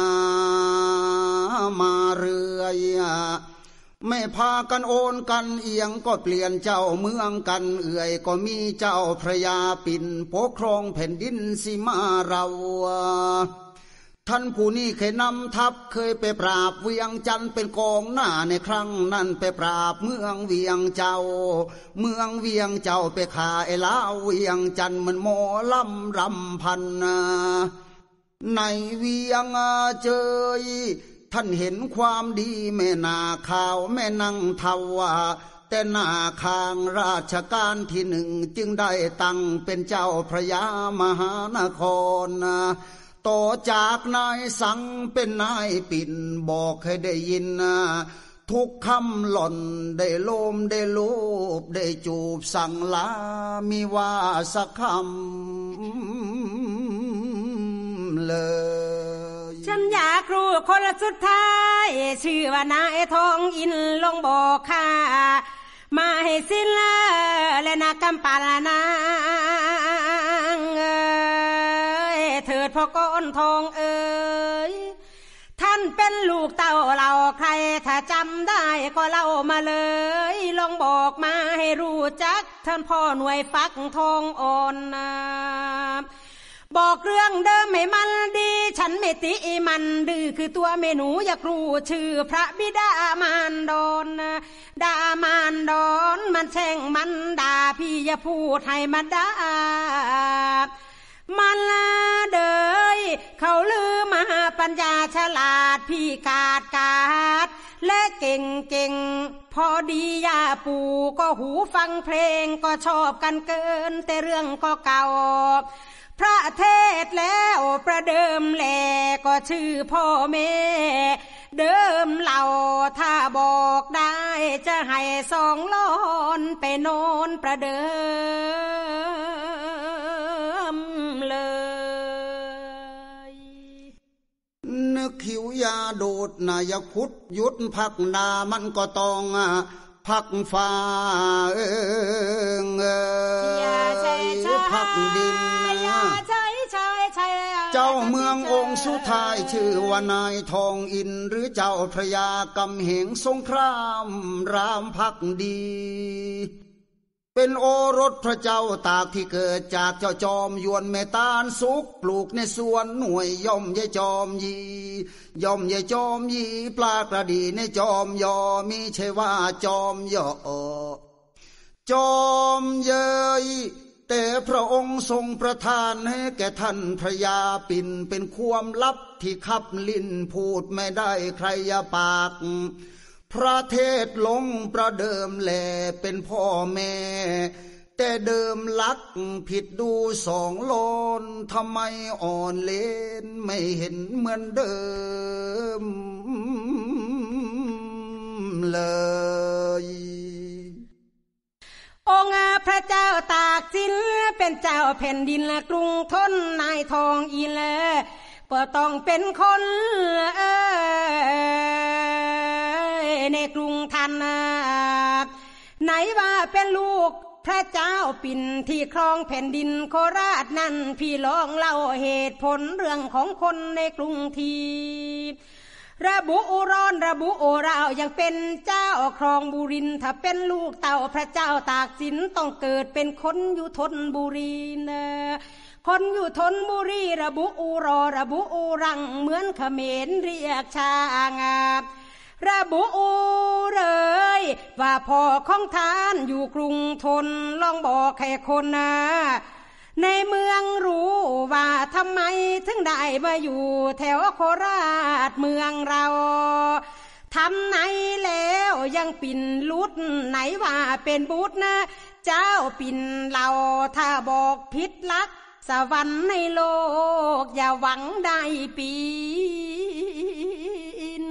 มาเรื่อยไม่พากันโอนกันเอียงก็เปลี่ยนเจ้าเมืองกันเอื่อยก็มีเจ้าพระยาปิ่นปกครองแผ่นดินสิมาเราท่านผู้นี้เคยนำทัพเคยไปปราบเวียงจันทร์เป็นกองหน้าในครั้งนั้นไปปราบเมืองเวียงเจ้าเมืองเวียงเจ้าไปฆ่าไอ้ลาวเวียงจันทร์มันหมอลำรำพันในเวียงเจยท่านเห็นความดีแม่นาข่าวแม่นางเทวาแต่หน้าคางราชการที่หนึ่งจึงได้ตั้งเป็นเจ้าพระยามหานครต่อจากนายสังเป็นนายปิ่นบอกให้ได้ยินทุกคำหล่อนได้โลมได้ลูบได้จูบสั่งลามีว่าสักคำเลยฉันอยากรู้คนสุดท้ายชื่อว่านายทองอินลงบอกข้ามาให้สิ้นและนากำปาลนางเถิดพ่อก้อนทองเอ๋ยท่านเป็นลูกเต้าเราใครถ้าจำได้ก็เล่ามาเลยลองบอกมาให้รู้จักท่านพ่อหน่วยฟักทองอ่อนนะบอกเรื่องเดิมให้มันดีฉันไม่ติมันดื้อคือตัวเมหนูอยากรู้ชื่อพระบิดามารดอนดามารดอนมันแช่งมันด่าพี่อย่าพูดให้มันด่ามันละเดยเขาลือมาปัญญาฉลาดพี่กาดและเก่งพอดียาปู่ก็หูฟังเพลงก็ชอบกันเกินแต่เรื่องก็เก่าพระเทศแล้วประเดิมแลก็ชื่อพ่อแม่เดิมเล่าถ้าบอกได้จะให้2 ล้อนไปโนนประเดิมเลยนึกหิวยาโดดนายคุดยุดพักนามันก็ต้องพักฟ้าพักดินเจ้าเมืององค์สุดท้ายชื่อว่านายทองอินหรือเจ้าพระยากำเหงสงครามรามพักดีเป็นโอรสพระเจ้าตากที่เกิดจากเจ้าจอมยวนเมตานสุกปลูกในสวนหน่วยย่อมยายจอมยีย่อมยายจอมยีปลากระดีในจอมยอมีใช่ว่าจอมยอจอมเยยแต่พระองค์ทรงประทานให้แก่ท่านพระยาปิ่นเป็นความลับที่คับลิ้นพูดไม่ได้ใครอย่าปากพระเทศลงประเดิมแลเป็นพ่อแม่แต่เดิมลักผิดดู2 ล้นทำไมอ่อนเลนไม่เห็นเหมือนเดิมเลยองค์พระเจ้าตากสินเป็นเจ้าแผ่นดินกรุงธนนายทองอินก็ต้องเป็นคนในกรุงทันไหนว่าเป็นลูกพระเจ้าปิ่นที่ครองแผ่นดินโคราชนั่นพี่ลองเล่าเหตุผลเรื่องของคนในกรุงทีระบุอุรอนระบุโอราวยังเป็นเจ้าครองบุรินถ้าเป็นลูกเต่าพระเจ้าตากสินต้องเกิดเป็นคนอยู่ธนบุรีนะคนอยู่ธนบุรีระบุอุรอระบุอุรังเหมือนเขมรเรียกช้างระบุอูเลยว่าพ่อของท่านอยู่กรุงธนลองบอกให้คนในเมืองรู้ว่าทำไมถึงได้มาอยู่แถวโคราชเมืองเราทำไหนแล้วยังปิ่นลุดไหนว่าเป็นบุตรนะเจ้าปิ่นเราถ้าบอกผิดลักสวรรค์ในโลกอย่าหวังได้ปีน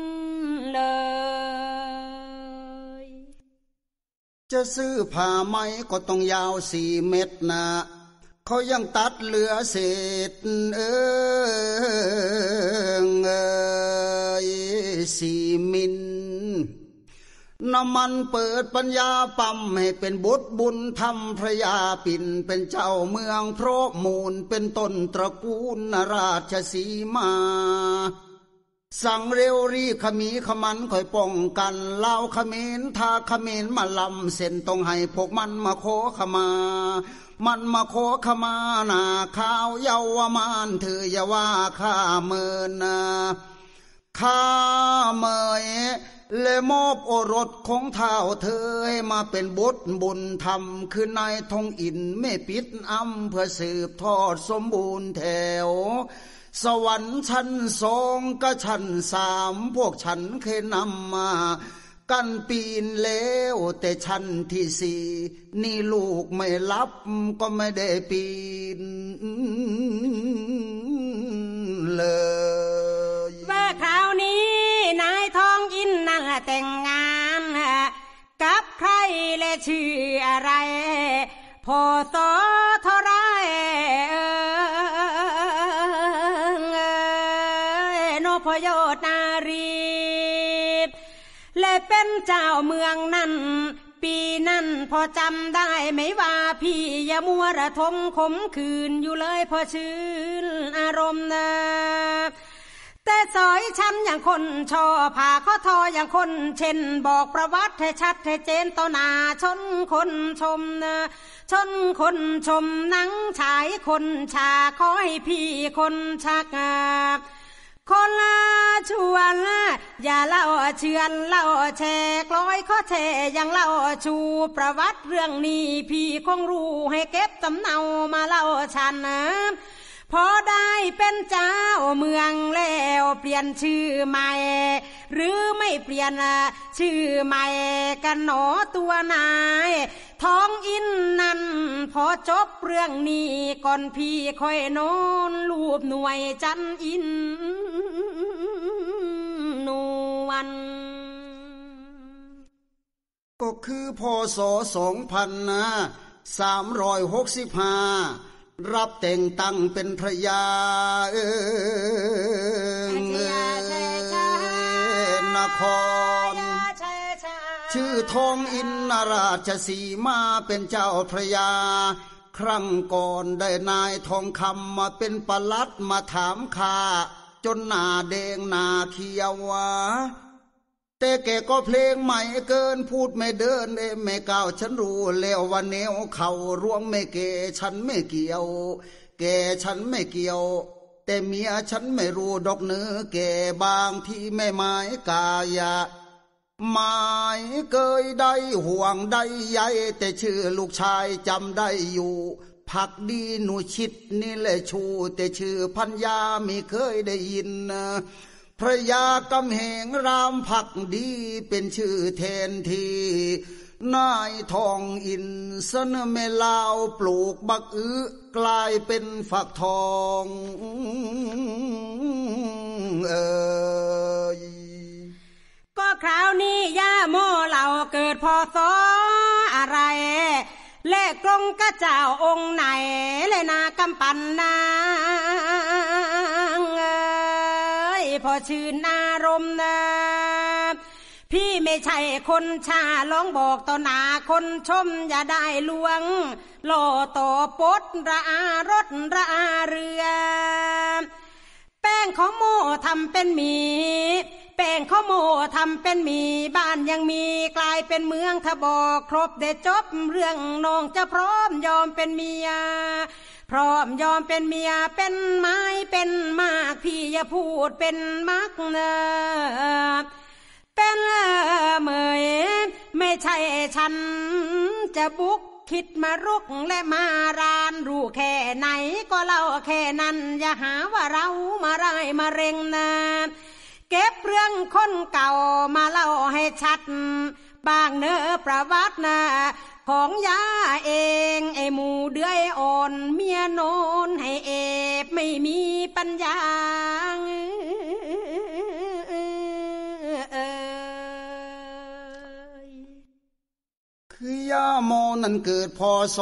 เลยจะซื้อผ้าไหมก็ต้องยาว4 เมตรนะเขายังตัดเหลือเศษ4 มิลน้ำมันเปิดปัญญาปั๊มให้เป็นบุตรบุญธรรมพระยาปิ่นเป็นเจ้าเมืองเพราะมูลเป็นต้นตระกูลราชสีมาสั่งเร็วรีขมีขมันคอยป้องกันเล่าขมินทาขมินมาลำเส้นต้องให้พวกมันมาโคขมามันมาโคขมาหน้าข้าวเยาวมานเธออย่าว่าข้าเมินนะข้าเมยและมอบโอรสของเท้าเธอให้มาเป็นบุตรบุญธรรมคือนายทองอินไม่ปิดเพื่อสืบทอดสมบูรณ์แถวสวรรค์ชั้น2ก็ชั้น3พวกฉันเคยนำมากันปีนแล้วแต่ชั้นที่4นี่ลูกไม่รับก็ไม่ได้ปีนเลยว่าคราวนี้นายทองอินนั่นแต่งงานกับใครและชื่ออะไรพอสอเท่าไรนพยศนารีและเป็นเจ้าเมืองนั่นปีนั้นพอจำได้ไหมว่าพี่อย่ามัวระทมขมขื่นอยู่เลยพอชื่นอารมณ์นะแต่สอยฉันอย่างคนชอผ่าข้อทออย่างคนเช่นบอกประวัติให้ชัดให้เจนต่อหน้าชนคนชมชนคนชมหนังฉายคนชาขอให้พี่คนชักคนละชวนอย่าเล่าเชื่อนเล่าแชร์กลอยข้อแชร์อย่างเล่าชูประวัติเรื่องนี้พี่คงรู้ให้เก็บสำเนามาเล่าฉันพอได้เป็นเจ้าเมืองแล้วเปลี่ยนชื่อใหม่หรือไม่เปลี่ยนชื่อใหม่กันหนอตัวนายท้องอินนั่นพอจบเรื่องนี้ก่อนพี่ค่อยนอนรูปหน่วยจันอินนวลก็คือพศ2365รับแต่งตั้งเป็นพระยานครชื่อทองอินนราชสีมาเป็นเจ้าพระยาครั้งก่อนได้นายทองคำมาเป็นปลัดมาถามข้าจนหน้าแดงหน้าเขียวแต่แกก็เพลงใหม่เกินพูดไม่เดินไม่ก้าวฉันรู้แล้วว่าแนวเขาร่วงไม่เกฉันไม่เกี่ยวแกฉันไม่เกี่ยวแต่เมียฉันไม่รู้ดอกเนื้อแกบางที่ไม่หมายกายะหมายเกยได้ห่วงได้ใยแต่ชื่อลูกชายจำได้อยู่ผักดีหนูชิดนี่แหละชูแต่ชื่อพัญญาไม่เคยได้ยินพระยากำแหงรามผักดีเป็นชื่อแทนทีนายทองอินสนเมลาวปลูกบักกลายเป็นฝักทองก็คราวนี้ย่าโมเราเกิดพศอะไรและกรงกระเจ้าองค์ไหนเลยนากำปั่นนางพอชื่นอารมณ์พี่ไม่ใช่คนชาลองบอกต่อหน้าคนชมอย่าได้ลวงโลต่อปดระอารถระอาเรือแป้งข้าวโม่ทำเป็นหมี่แป้งข้าวโม่ทำเป็นหมี่บ้านยังมีกลายเป็นเมืองถ้าบอกครบได้จบเรื่องน้องจะพร้อมยอมเป็นเมียพร้อมยอมเป็นเมียเป็นไม้เป็นมากพี่อย่าพูดเป็นมักเป็นเมยไม่ใช่ฉันจะบุกคิดมารุกและมารานรู้แค่ไหนก็เล่าแค่นั้นอย่าหาว่าเรามาไล่มาเร่งเก็บเรื่องคนเก่ามาเล่าให้ชัดบางเนื้อประวัติของยาเองไอหมูเดือยอ่อนเมียโนนให้เอบไม่มีปัญญาคือย่าโมนั้นเกิดพศ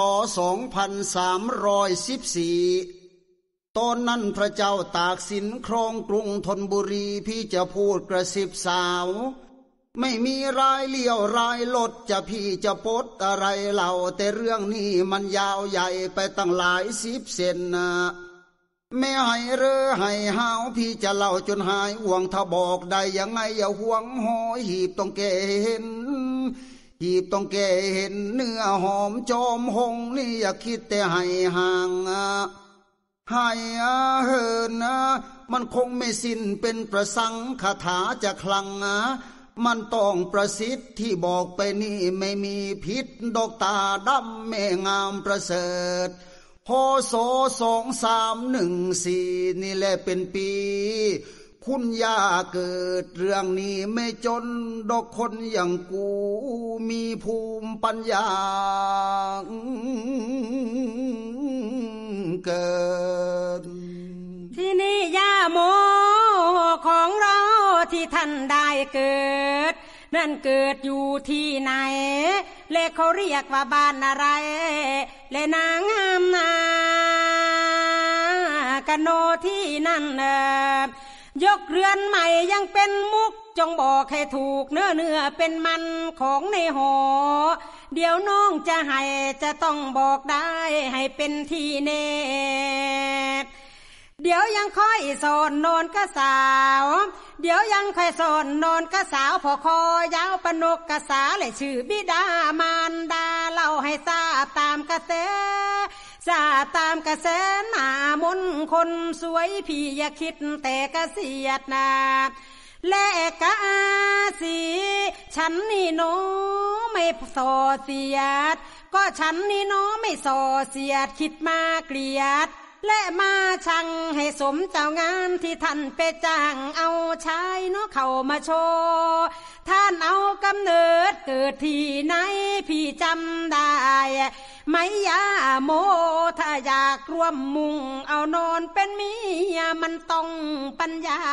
2314ตอนนั้นพระเจ้าตากสินครองกรุงธนบุรีพี่จะพูดกระซิบสาวไม่มีรายเลี้ยวรายลดจะพี่จะปดอะไรเล่าแต่เรื่องนี้มันยาวใหญ่ไปตั้งหลาย10 เซนไม่ให้เร่อให้หาวพี่จะเล่าจนหายห่วงถ้าบอกได้ยังไงอย่าห่วงหอยหีบต้องแก่เห็นหีบต้องแก่เห็นเนื้อหอมจอมหงนี่อย่าคิดแต่ให้ห่างให้เหินมันคงไม่สิ้นเป็นประสังคาถาจะคลังมันต้องประสิทธิ์ที่บอกไปนี่ไม่มีพิษดอกตาดำแม่งามประเสริฐพศ2314นี่แหละเป็นปีคุณย่าเกิดเรื่องนี้ไม่จนดอกคนอย่างกูมีภูมิปัญญาเกิดที่นี่ย่าโมของเราที่ท่านได้เกิดนั่นเกิดอยู่ที่ไหนเลขเขาเรียกว่าบ้านอะไรเลนางงามนากะโนที่นั่นยกเรือนใหม่ยังเป็นมุกจงบอกให้ถูกเนื้อเป็นมันของในหอเดี๋ยวน้องจะให้จะต้องบอกได้ให้เป็นที่แน่เดี๋ยวยังค่อยสอนโนนก็สาวเดี๋ยวยังค่อยสอนโนนก็สาวพอคอยาวปนกกษาเลยชื่อบิดามารดาเล่าให้ทราบตามกระแสทราบตามกระแสหน้ามนคนสวยพี่อย่าคิดแต่กระเสียดนาและกะสีฉันนี่โนไม่ส่อเสียดก็ฉันนี่โนไม่ส่อเสียดคิดมาเกลียดและมาชังให้สมเจ้างานที่ท่านไปจ้างเอาชายเนาะเข้ามาโชว์ท่านเอากำเนิดเกิดที่ไหนพี่จำได้ไหมยาโมถ้าอยากร่วมมุงเอานอนเป็นเมียมันต้องปัญญา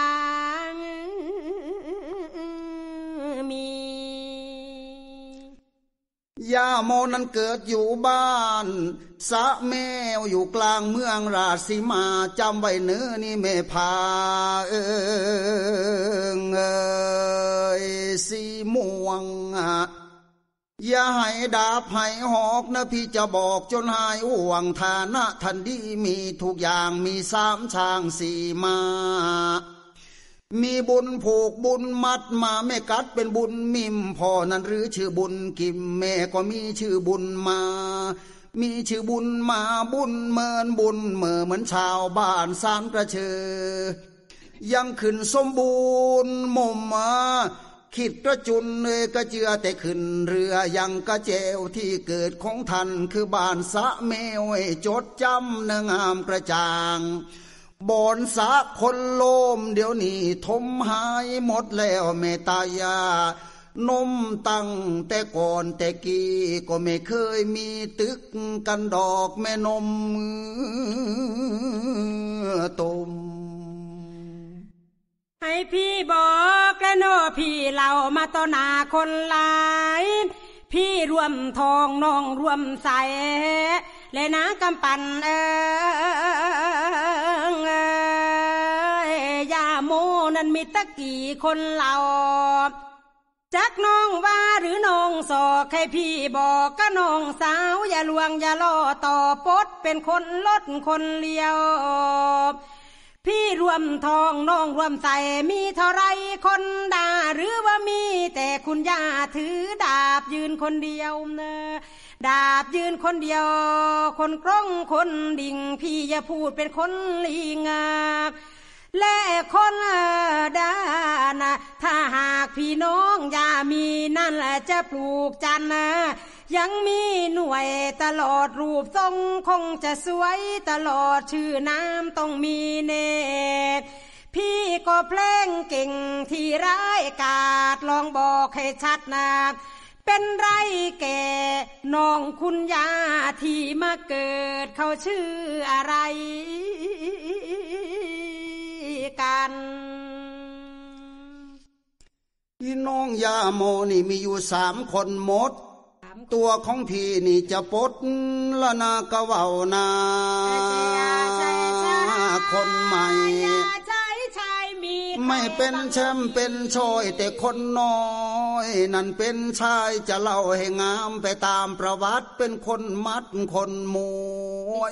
มีย่าโมนั้นเกิดอยู่บ้านสะแมวอยู่กลางเมืองราชสีมาจำไว้เนื้อนี่ไม่พาสีม่วงอย่าให้ดาบให้หอกนะพี่จะบอกจนหายห่วงฐานะทันดีมีทุกอย่างมีสามช้างสี่มามีบุญผูกบุญมัดมาแม่กัดเป็นบุญมิมพ่อนั้นหรือชื่อบุญกิมแม่ก็มีชื่อบุญมามีชื่อบุญมาบุญเมินบุญเหมือนชาวบ้านสานกระเชอยังขึ้นสมบูรณ์มุมมาขิดกระจุนกระเจือแต่ขึ้นเรือยังกระเจวที่เกิดของท่านคือบ้านสะแมวจดจำเนื้องามกระจ่างบอนสะคนโลมเดี๋ยวนี้ทมหายหมดแล้วแม่ตายานมตั้งแต่ก่อนแต่กี้ก็ไม่เคยมีตึกกันดอกแม่นมต้มให้พี่บอกและโนพี่เล่ามาต่อหน้าคนหลายพี่รวมทองน้องรวมใสและนางกำปั่นยาโมนั้นมีตะกี่คนเล่าจักน้องว่าหรือน้องสอกให้พี่บอกก็น้องสาวอย่าลวงอย่าล่อต่อปดเป็นคนลดคนเลี้ยวพี่รวมทองน้องรวมใส่มีเท่าไรคนด่าหรือว่ามีแต่คุณย่าถือดาบยืนคนเดียวนะดาบยืนคนเดียวคนกล้องคนดิ่งพี่อย่าพูดเป็นคนลิงและคนดานะถ้าหากพี่น้องอย่ามีนั่นแหละจะปลูกจันนะยังมีหน่วยตลอดรูปทรงคงจะสวยตลอดชื่อน้ำต้องมีเนตรพี่ก็เพลงเก่งที่ร้ายกาจลองบอกให้ชัดนะเป็นไรแก่น้องคุณยาที่มาเกิดเขาชื่ออะไรกันพี่น้องยาโมนี่มีอยู่3 คนหมดตัวของพี่นี่จะปดละนากะเว้านาคนใหม่ไม่เป็นแชมป์เป็นชอยแต่คนน้อยนั่นเป็นชายจะเล่าให้งามไปตามประวัติเป็นคนมัดคนมวย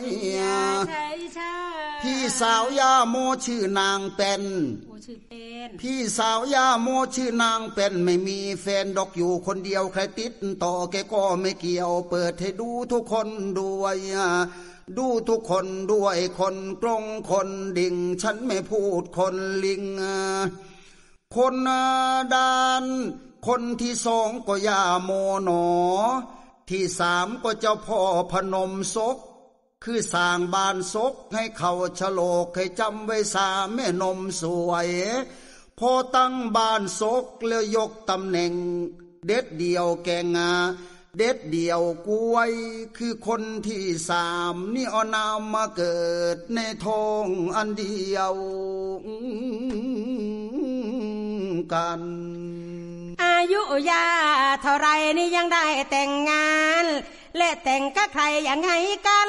พี่สาวยาโมชื่อนางเป็นพี่สาวยาโมชื่อนางเป็นไม่มีแฟนดอกอยู่คนเดียวใครติดต่อแกก็ไม่เกี่ยวเปิดให้ดูทุกคนด้วยดูทุกคนด้วยคนกลงคนดิ่งฉันไม่พูดคนลิงคนดานคนที่2ก็ยาโมหนอที่3ก็เจ้าพ่อพนมศกคือสร้างบ้านศกให้เขาฉลกให้จำไว้สาแม่นมสวยพอตั้งบ้านศกแล้วยกตำแหน่งเด็ดเดียวแกงเด็ดเดียวกล้วยคือคนที่3นี่เอานามมาเกิดในท้องอันเดียวกันอายุยาเท่าไรนี่ยังได้แต่งงานและแต่งกับใครยังไงกัน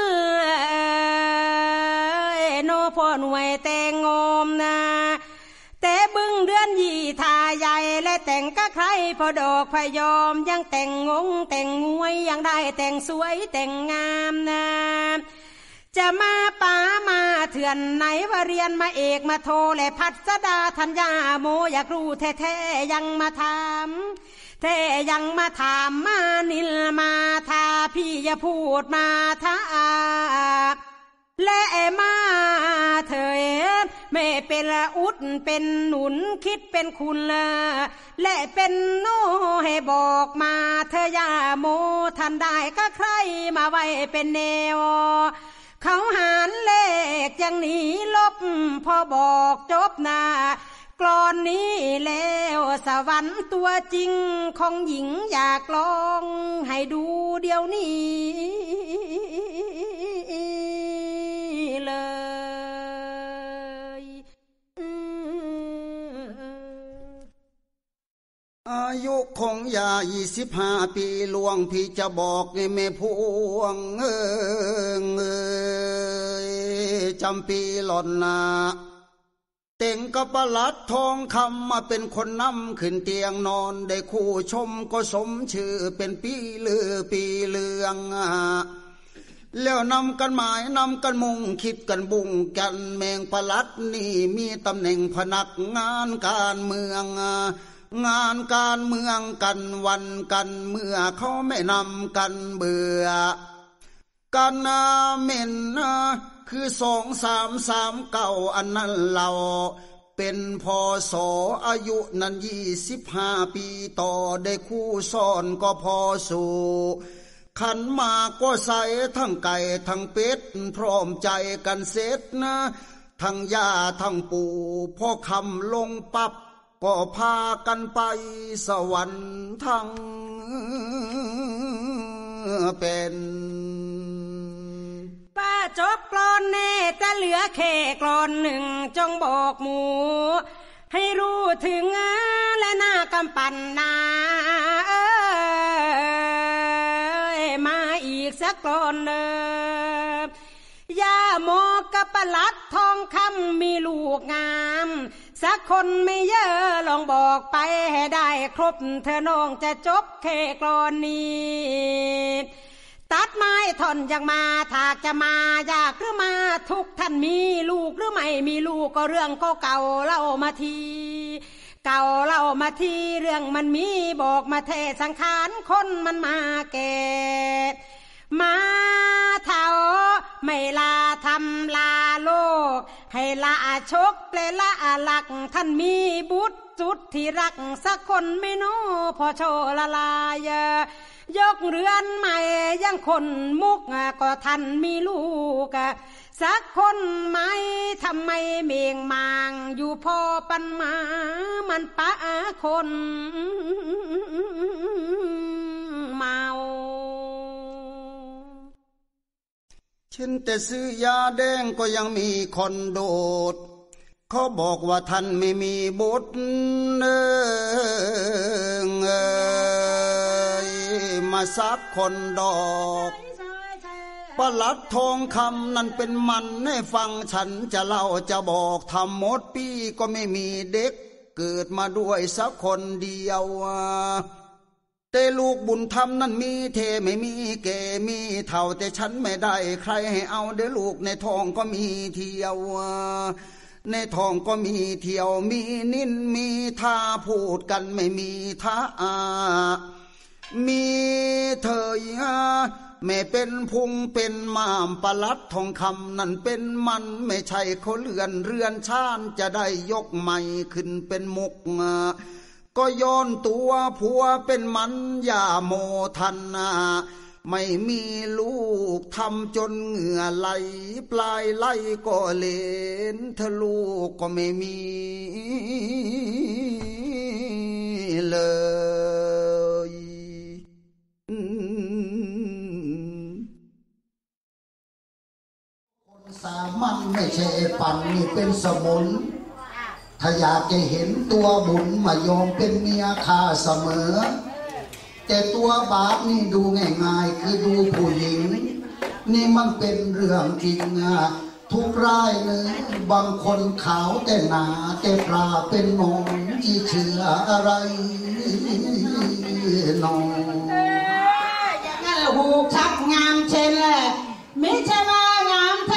โนพ่อหน่วยแต่งงมนะแต่บึ้งเดือนยี่ทาใหญ่และแต่งกับใครพอดอกพยอมยังแต่งงงแต่งงวยยังได้แต่งสวยแต่งงามนะจะมาป่ามาเถื่อนไหนว่าเรียนมาเอกมาโทและพัสดาธัญญาโมอยากรู้แท้ๆยังมาถามแท้ยังมาถามมานิลมาทาพี่อย่าพูดมาท้าและมาเธอไม่เป็นอุดเป็นหนุนคิดเป็นคุณและเป็นโนให้บอกมาเธออย่าโมทันได้ก็ใครมาไว้เป็นแนวเขาหารเลขอย่างนี้ลบพอบอกจบหน้ากลอนนี้แล้วสวรรค์ตัวจริงของหญิงอยากลองให้ดูเดี๋ยวนี้เลยอายุคงอย่า25 ปีลวงพี่จะบอกให้แม่พวงจำปีหล่อนนาเต่งกับประหลัดทองคำมาเป็นคนนำขึ้นเตียงนอนได้คู่ชมก็สมชื่อเป็นปีลือปีเลืองแล้วนำกันหมายนำกันมุ่งคิดกันบุ้งกันแมงประหลัดนี่มีตำแหน่งพนักงานการเมืองงานการเมืองกันวันกันเมื่อเขาไม่นำกันเบื่อกันเม่นคือ2339อันนั้นเราเป็นพศอายุนั้น25 ปีต่อได้คู่ซ่อนก็พอสู่ขันมาก็ใส่ทั้งไก่ทั้งเป็ดพร้อมใจกันเสร็จทั้งย่าทั้งปู่พอคำลงปับก็พากันไปสวรรค์ทั้งเป็นป้าจบกลอนแน่จะเหลือแค่กลอนหนึ่งจงบอกหมูให้รู้ถึงและหน้ากำปั่นนามาอีกสักกลอนเดิมย่าโมกับประหลัดทองคำมีลูกงามสักคนไม่เยอะลองบอกไปให้ได้ครบเธอน้องจะจบแค่กลอนนี้ตัดไม้ท่อนยังมาถากจะมายากหรือมาทุกท่านมีลูกหรือไม่มีลูกก็เรื่องก็เก่าเล่ามาทีเก่าเล่ามาทีเรื่องมันมีบอกมาเทสังขารคนมันมาแก่มาเท่าไม่ลาทำลาโลกให้ละชกและละหลักท่านมีบุตรจุดที่รักสักคนไม่โน้พอโชละลายยกเรือนใหม่ยังคนมุกก็ท่านมีลูกสักคนไหมทำไมเมียงมางอยู่พอปันมามันปะคนเมาเช่นแต่ซื้อยาแดงก็ยังมีคนโดดเขาบอกว่าท่านไม่มีบุตรมาสักคนดอกประหลัดทองคำนั่นเป็นมันให้ฟังฉันจะเล่าจะบอกทำหมดปีก็ไม่มีเด็กเกิดมาด้วยสักคนเดียวแต่ลูกบุญธรรมนั่นมีเทไม่มีเกมีเท่าแต่ฉันไม่ได้ใครให้เอาเดี๋ยวลูกในท้องก็มีเที่ยวในท้องก็มีเที่ยวมีนินมีท่าพูดกันไม่มีท่ามีเธอแม่เป็นพุงเป็นมามประหลัดทองคำนั่นเป็นมันไม่ใช่เขาเรือนชานจะได้ยกใหม่ขึ้นเป็นมุกก็ย้อนตัวผัวเป็นมันอย่าโมทันไม่มีลูกทำจนเหงื่อไหลปลายไหลก็เลนทะลูกก็ไม่มีเลยคนสามัญไม่ใช่ปั่นนี่เป็นสมุนถ้าอยากจะเห็นตัวบุญมายอมเป็นเมียข้าเสมอแต่ตัวบาปนี่ดูง่ายๆคือดูผู้หญิงนี่มันเป็นเรื่องจริงทุกรายเลยบางคนขาวแต่หนาแต่ปลาเป็นนองที่เชื่ออะไรนองอย่างนั้นหูชักงามเช่นเลยไม่ใช่ว่างาม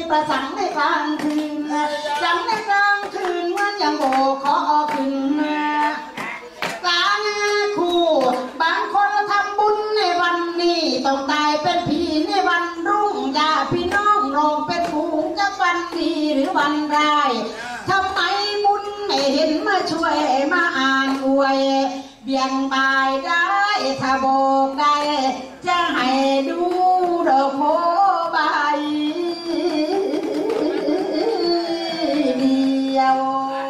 ประสังในกลางคืนสังในกลางคืนเหมือนอย่างโบขอขึ้นกลางคู่บางคนทำบุญในวันนี้ต้องตายเป็นผีในวันรุ่งญาติพี่น้องรองเป็นฝูงจะวันดีหรือวันร้ายทำไมบุญไม่เห็นมาช่วยมาอ่านอวยเบี่ยงบายได้ถ้าบอกได้จะให้ดูดอกโพใบเดียว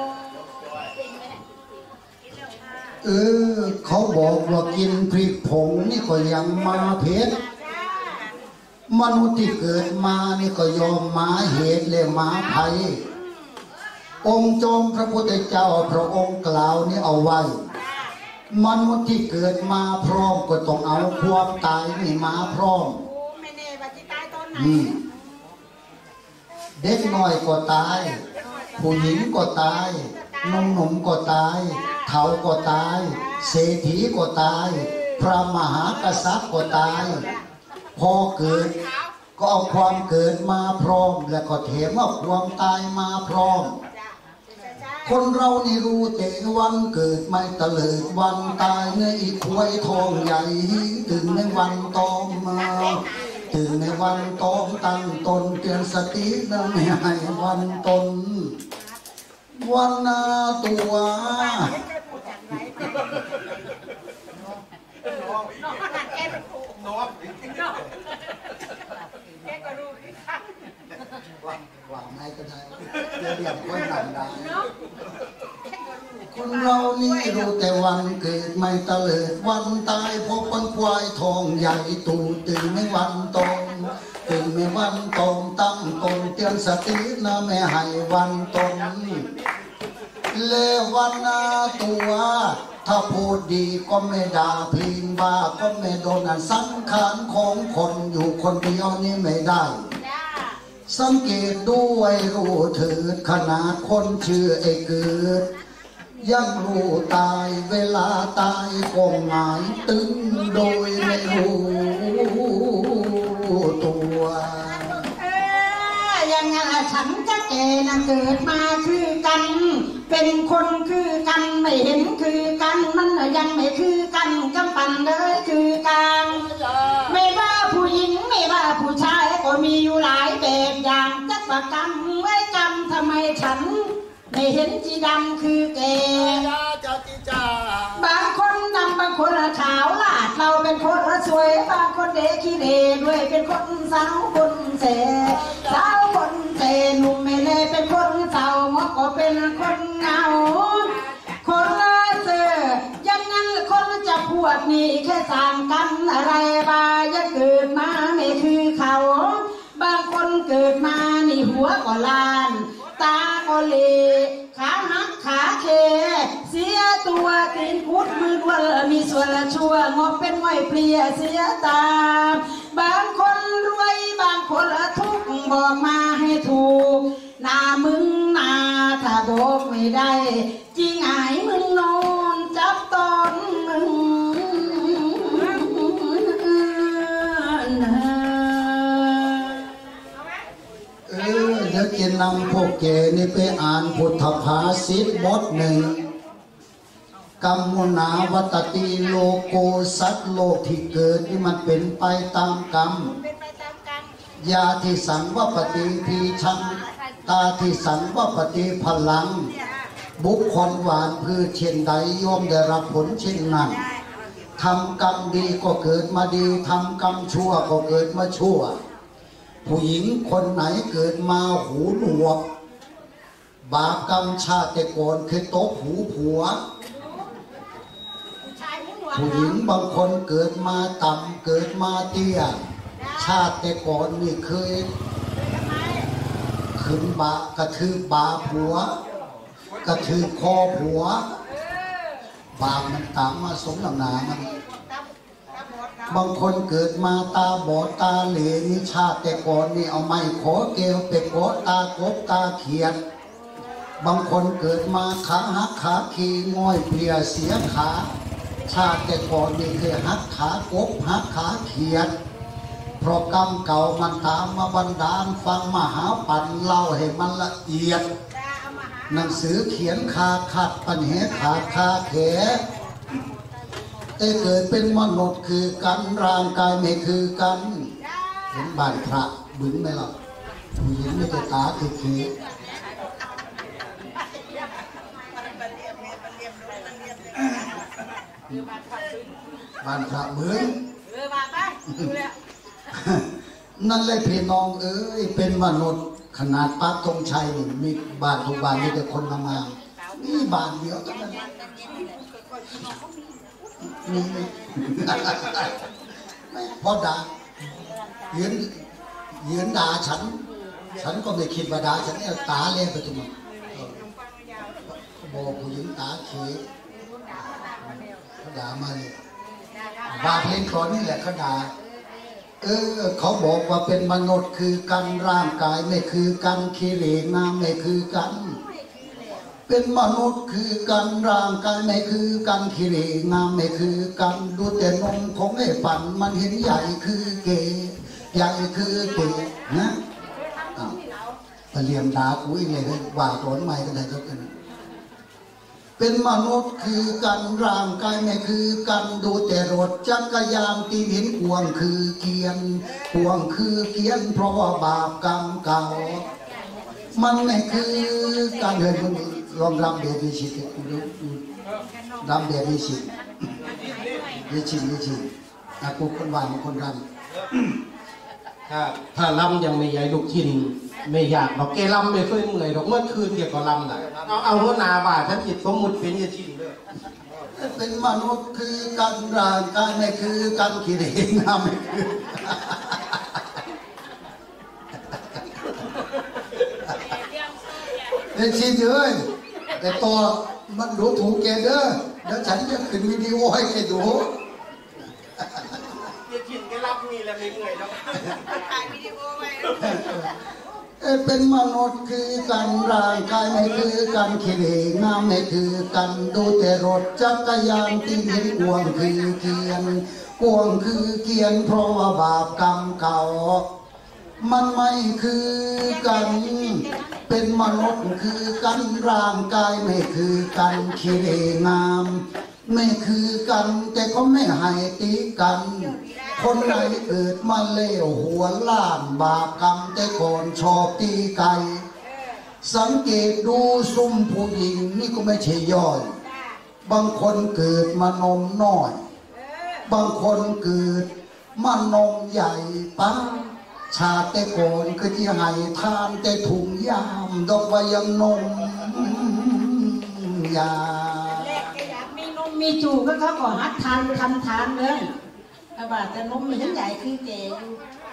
เขาบอกว่ากินพริกผงนี่ก็ยังมาเผ็ดมนุษย์ที่เกิดมานี่ก็ยอมมาเหตุและมาภัยองค์จอมพระพุทธเจ้าพระองค์กล่าวนี่เอาไว้มนุษย์ที่เกิดมาพร้อมก็ต้องเอาความตายนี่มาพร้อมเด็กน้อยก็ตายผู้หญิงก็ตายหนุ่มก็ตายเฒ่าก็ตายเศรษฐีก็ตายพระมหากษัตริย์ก็ตายพอเกิดก็เอาความเกิดมาพร้อมและก็เถมว่าความตายมาพร้อมคนเรานี่รู้แต่วันเกิดไม่ตะเลิดวันตายในอีกควยทองใหญ่ถึงในวันตอมมาถึงในวันตอมตั้งตนเตือนสตินะไม่ให้วันตนวันนาตัววางให้ก็ได้เรียบค่อยหลังได้คนเรานี่รู้แต่วันเกิดไม่ตะเลิดวันตายพบคนควายทองใหญ่ตู่ตื่นในวันตองตื่นในวันตองตั้งตนเตือนสตินะไม่ให้วันตนเลวันนาตัวถ้าพูดดีก็ไม่ด่าพลีนบ้าก็ไม่โดนสังขารของคนอยู่คนเดียวนี่ไม่ได้สังเกตด้วยรู้เถิดขนาดคนชื่อไอ้เกิดยังรู้ตายเวลาตายก็หงายตึงโดยไม่รู้ตัวยังไงฉันจะแก่นะเกิดมาคือกันเป็นคนคือกันไม่เห็นคือกันมันยังไม่คือกันกำปั่นเลยคือกลางไม่ว่าผู้หญิงไม่ว่าผู้ชายก็มีอยู่หลายแบบอย่างจักประกรรมไว้กรรมทำไมฉันไม่เห็นจีดำคือแก่บางคนดำบางคนขาวลาดเราเป็นคนสวยบางคนเด็กขี้เล่ด้วยเป็นคนสาวคนเสสาวคนเสหนุ่มไม่เลยเป็นคนเศร้าหมอก็เป็นคนเหงาคนละเสือยังงั้นคนจะพวดนี่แค่สร้างกันอะไรบาจะเกิดมาไม่คือเขาบางคนเกิดมานี่หัวก็ล้านตาก็เลขาหักขาเคเสียตัวตีนพุดมือด้วนมีส่วนละชั่วงบเป็นง่อยเปลี่ยเสียตาบางคนรวยบางคนละทุกข์บอกมาให้ถูกหน้ามึงหน้าถ้าบอกไม่ได้จริงหายมึงนอนจับตอนมึงเดี๋ยวจะนำพวกแกนี่ไปอ่านพุทธภาษิตบทหนึ่งกัมมุนาวัตติโลโกสัตว์โลกที่เกิดนี่มันเป็นไปตามกรรมยาที่สังว่าปฏิพีชังตาที่สังว่าปฏิพลังบุคคลหวานพืชเช่นใดย่อมได้รับผลเช่นนั้นทำกรรมดีก็เกิดมาดีทำกรรมชั่วก็เกิดมาชั่วผู้หญิงคนไหนเกิดมาหูหนวกบาปกรรมชาติก่อนคือตกหูผัวผู้หญิงบางคนเกิดมาต่ำเกิดมาเตี้ยชาติก่อนนี่เคยขึ้นบากระทืบบาผัวกระทืบคอผัวบาปมันตามมาสมน้ำหนามันบางคนเกิดมาตาบอดตาเหลนิชาติแต่ก่อนนี่เอาไม้ขอเกลไปกดตากบตาเขียดบางคนเกิดมาขาหักขาขีง่อยเปลี่ยเสียขาชาติแต่ก่อนนี่เคยหักขากบหักขาเขียดเพราะกรรมเก่ามันตามมาบันดาลฟังมหาปัญเล่าให้มันละเอียดหนังสือเขียนคาขัดปัญหาขาดคาแขแต่เกิดเป็นมนุษย์คือกันร่างกายไม่คือกันเห็นบ้านพระบึ้งไหมล่ะผู้หญิงไม่จะตาคือบ้านพระบึ้งนั่นเลยพี่น้องเอ้ยเป็นมนุษย์ขนาดปักธงชัยนี่มีบ้านทุกบ้านมีแต่คนงามๆนี่บ้านเดียวกันนั่นนี่พอด่ายืนด่าฉันก็ไม่คิดว่าด่าฉันเนี่ยตาเล่ไปทุกมันบอกผู้หญิงตาเขยเขาด่ามาเลยบาเพลงคลอนนี่แหละเขาด่าเขาบอกว่าเป็นมนุษย์คือกันร่างกายไม่คือกันขี้เหร่งามไม่คือกันเป็นมนุษย์คือกันร่างกายไม่คือกันขี้เหร่งามไม่คือกันดูแต่นมของไอ้ปั่นมันเห็นใหญ่คือเก๋ใหญ่คือเก๋นะไปเรียมด่ากูอีกเลยว่าตอนใหม่กันได้เจ้ากันเป็นมนุษย์คือกันร่างกายไม่คือกันดูแต่รถจักรยานที่เห็นกวงคือเกียนกวงคือเกียนเพราะว่าบาปกรรมเก่ามันไม่คือการเดินมันลองรำเบียดีชิดดูรำเบียดีชิดดีชิดกูคนบ้านคนรำถ้าลำยังไม่ใหญ่ลูกชิ้นไม่อยากบอกแกลำไม่เคยเมื่อยดอกเมื่อคืนเกี่ยวกับลำน่ะเอาหัวหน้าบ่าท่านจิตสมมุติเป็นยาชิ้นด้วยเป็นมนุษย์คือกันร่างกายไม่คือกันขี้เหร่งามไม่คือเด็กชิ้นเอ้ยแต่ต่อมันดูถูกแกเด้อแล้วฉันจะขึ้นวิดีโอให้แกดูนี่แหละไม่เมื่อยแล้วถ่ายวิดีโอไว้เป็นมนุษย์คือกันร่างกายไม่คือกันขี้เหร่งามไม่คือกันดูแต่รถจักรยานที่เห็นกวงคือเกียนกวงคือเกียนเพราะว่าบาปกรรมเก่ามันไม่คือกันเป็นมนุษย์คือกันร่างกายไม่คือกันขี้เหร่งามไม่คือกันแต่ก็ไม่ให้ตีกันคนไหนเกิดมาเล่ห์หัวล้านบาปกรรมแต่ก่อนชอบตีไก่สังเกตดูซุ่มผู้หญิงนี่ก็ไม่ใช่ย่อยบางคนเกิดมานมน้อยบางคนเกิดมานมใหญ่ป้าชาติแต่ก่อนคือที่ให้ทานแต่ถุงยามดอกว่ายังนมยามีจูก็เขาก็หัดทานทำทานเลยว่าแต่นมมีทั้งใหญ่คือแก่อยู่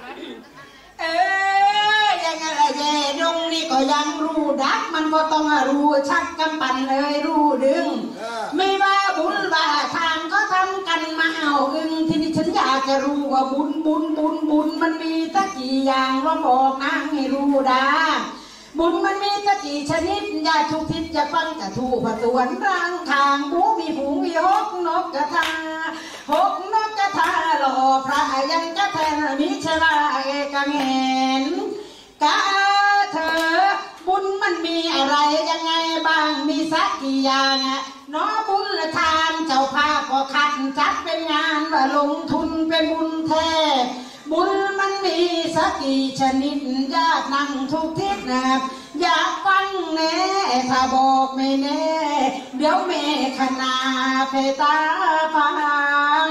ยังไงแย่ลงนี่ก็ยังรู้ดักมันก็ต้องรู้ชักกำปั่นเลยรู้ดึงไม่ว่าบุญว่าทานก็ทำกันมาเอาอึงทีนี้ฉันอยากจะรู้ว่าบุญมันมีสักกี่อย่างลองบอกนางให้รู้ดักบุญมันมีสักกี่ชนิดอย่าทุกทิศจะฟังจะถูกผสวนร่างทางบูมีผูมีหกนกกระทาหกนกกระทาหล่อพระยังกระแทนมิชลาเอกเห็นกะเธอบุญมันมีอะไรยังไงบ้างมีสักกี่อย่างน้อบุญละทานเจ้าภาพก็ขัดจัดเป็นงานว่าลงทุนเป็นบุญแท้บุญมันมีสักกี่ชนิดญาตินั่งทุกทิศนะอยากฟังแน่ถ้าบอกไม่แน่เดี๋ยวแม่ขนาเพตาฟัง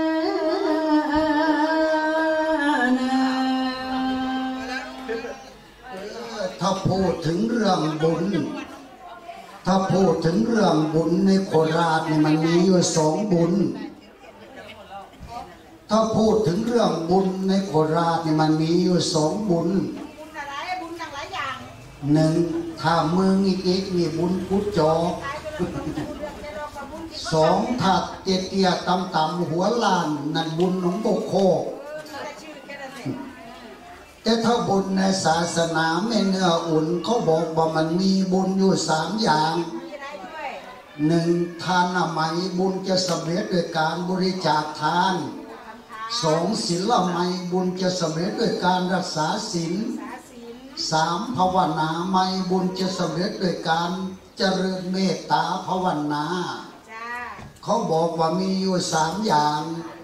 ถ้าพูดถึงเรื่องบุญในโคราชเนี่ยมันมีอยู่2 บุญถ้าพูดถึงเรื่องบุญในโคราชเนี่ยมันมีอยู่2 บุญบุญหลายอย่าง 1ถ้าเมืองอีกมีบุญพุทธจอก2ถ้าเตี้ยต่ำหัวล้านนั่นบุญหนองโบโคแต่ถ้าบุญในศาสนาไม่เนื้ออุ่นเขาบอกว่ามันมีบุญอยู่3 อย่าง1ทานอมัยบุญจะสำเร็จด้วยการบริจาคทาน 2ศีลไมยบุญจะสำเร็จด้วยการรักษาศีล 3ภาวนาไมยบุญจะสำเร็จด้วยการเจริญเมตตาภาวนาเขาบอกว่ามีอยู่3อย่าง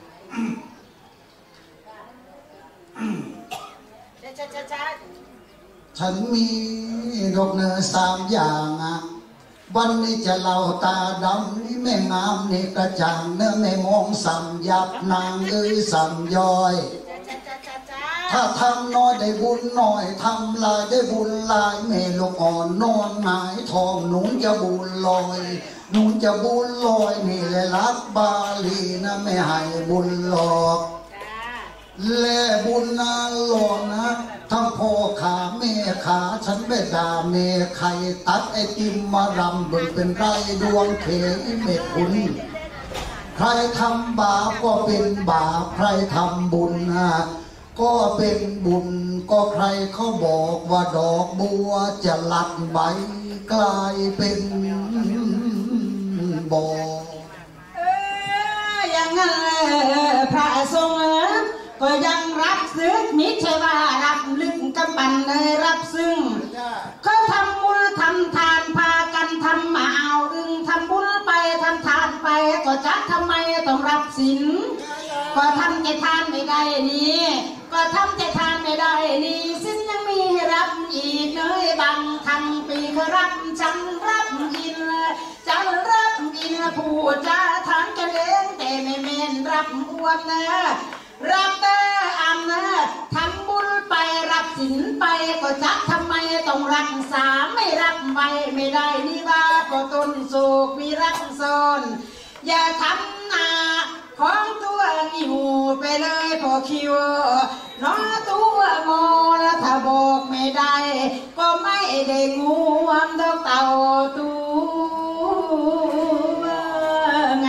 ฉันมีดอกเนื้อ3อย่างวันนี้จะเล่าตาดำนี่ไม่งามนี่กระจ่างเนื้อไม่มองสัมยับนางสัมย้อยถ้าทำน้อยได้บุญน้อยทำลายได้บุญลายเมลูกอ่อนนอนหงายทองหนุนจะบุญลอยหนุนจะบุญลอยนี่แหละรักบาลีนะไม่ให้บุญหลอกแล่บุญนาหลอกนะทั้งพ่อขาแม่ขาฉันไม่ด่าแม่ใครตัดไอติมมารำเบิ่งเป็นไรดวงเขยเม็ดคุณใครทำบาปก็เป็นบาปใครทำบุญก็เป็นบุญก็ใครเขาบอกว่าดอกบัวจะหลัดใบกลายเป็นบ่ออย่างนั้นพระทรงก็ยังรับซึ้งมิใช่ว่ารับลึกกำบันเลยรับซึ้งเขาทำบุญทำทานพากันทำมาเอาทำบุญไปทำทานไปก็จะทำไมต้องรับศีลก็ทำใจทานไม่ได้นี่ก็ทำใจทานไม่ได้นี่ศีลยังมีให้รับอีกเลยบางทำปีก็รับฉันรับกินฉันรับกินผู้จะทานกันเองแต่ไม่เมนรับอ้วนรับแต่อันทำบุญไปรับศีลไปก็จะทำไมต้องรักษาไม่รับไปไม่ได้นี่ว่าก็ต้นโศกมีรักซ้อนอย่าทำของตัวหิวไปเลยพอคิวน้อตัวงอแล้วถ้าบอกไม่ได้ก็ไม่ได้งูดอกเต่าตัวง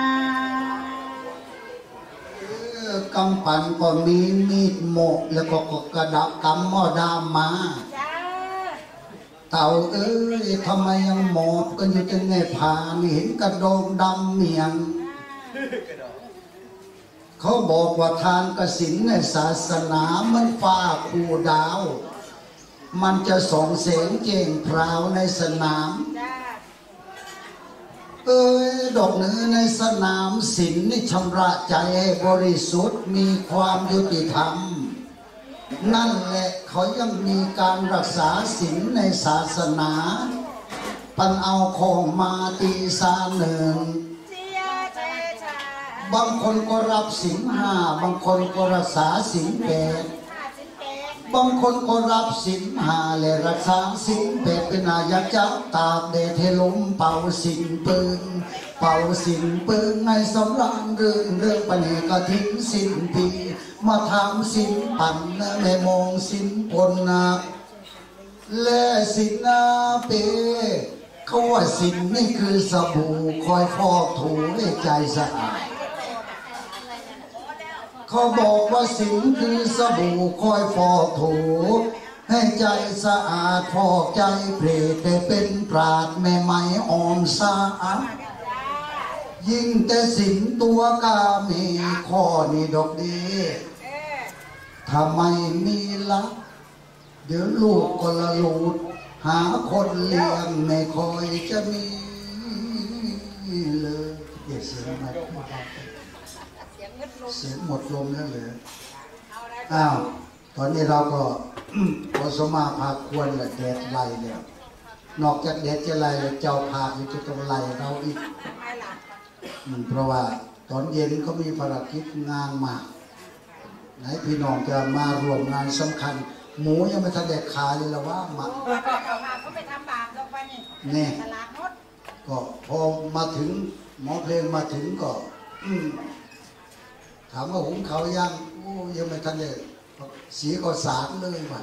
ากำปั่นก็มีมีดโมกแล้วก็กระดับกำหม้อดามมาเต่าทำไมยังหมอบกันอยู่จนไงผ่านเห็นกระโดงดำเมียงเขาบอกว่าทานกสิณในศาสนามันฟ้าคูดาวมันจะส่องแสงเจ่งพราวในสนามดอกเนื้อในสนามศีลนี่ชำระใจให้บริสุทธิ์มีความยุติธรรมนั่นแหละเขายังมีการรักษาศีลในศาสนาปันเอาของมาตีสาหนึ่งบางคนก็รับศีล5บางคนก็รักษาศีล8บางคนก็รับศีล5และรักษาศีล8เป็นอาญาจับตากแดดให้ลมเป่าศีลปืนเป่าศีลปืนให้สำราญเรื่องปณิกทิ้งศีลปีมาทำศีลปั่นไม่มองศีลปนและศีลเปเขาว่าศีลนี่คือสบู่คอยฟอกถูให้ใจสะอาดเขาบอกว่าศีลคือสบู่คอยฟอกถูให้ใจสะอาดฟอกใจเปรตได้เป็นปราดแม่ไม้อ่อนสะอาดยิ่งแต่ศีลตัวกามีข้อนี้ดอกดีถ้าไม่มีลักเดี๋ยวลูกก็ละลูดหาคนเลี้ยงไม่คอยจะมีเลยเสียงหมดลมแล้วเลยอ้าวตอนนี้เราก็พอสมาพาควรแหละแดดไล่แล้วนอกจากแดดจะไล่แล้วเจ้าพาที่จะต้องไล่เราอีกเพราะว่าตอนเย็นก็มีภารกิจงานมากไหนพี่น้องจะมารวมงานสำคัญหมูยังไม่ทันได้ขายเลยละว่ามาเขาไปทำบาปลงไปนี่ตลาดมดก็พอมาถึงหมอเพลงมาถึงก็ถามว่าหุงเขายังยังไม่ทันได้สีก็สารเลยว่ะ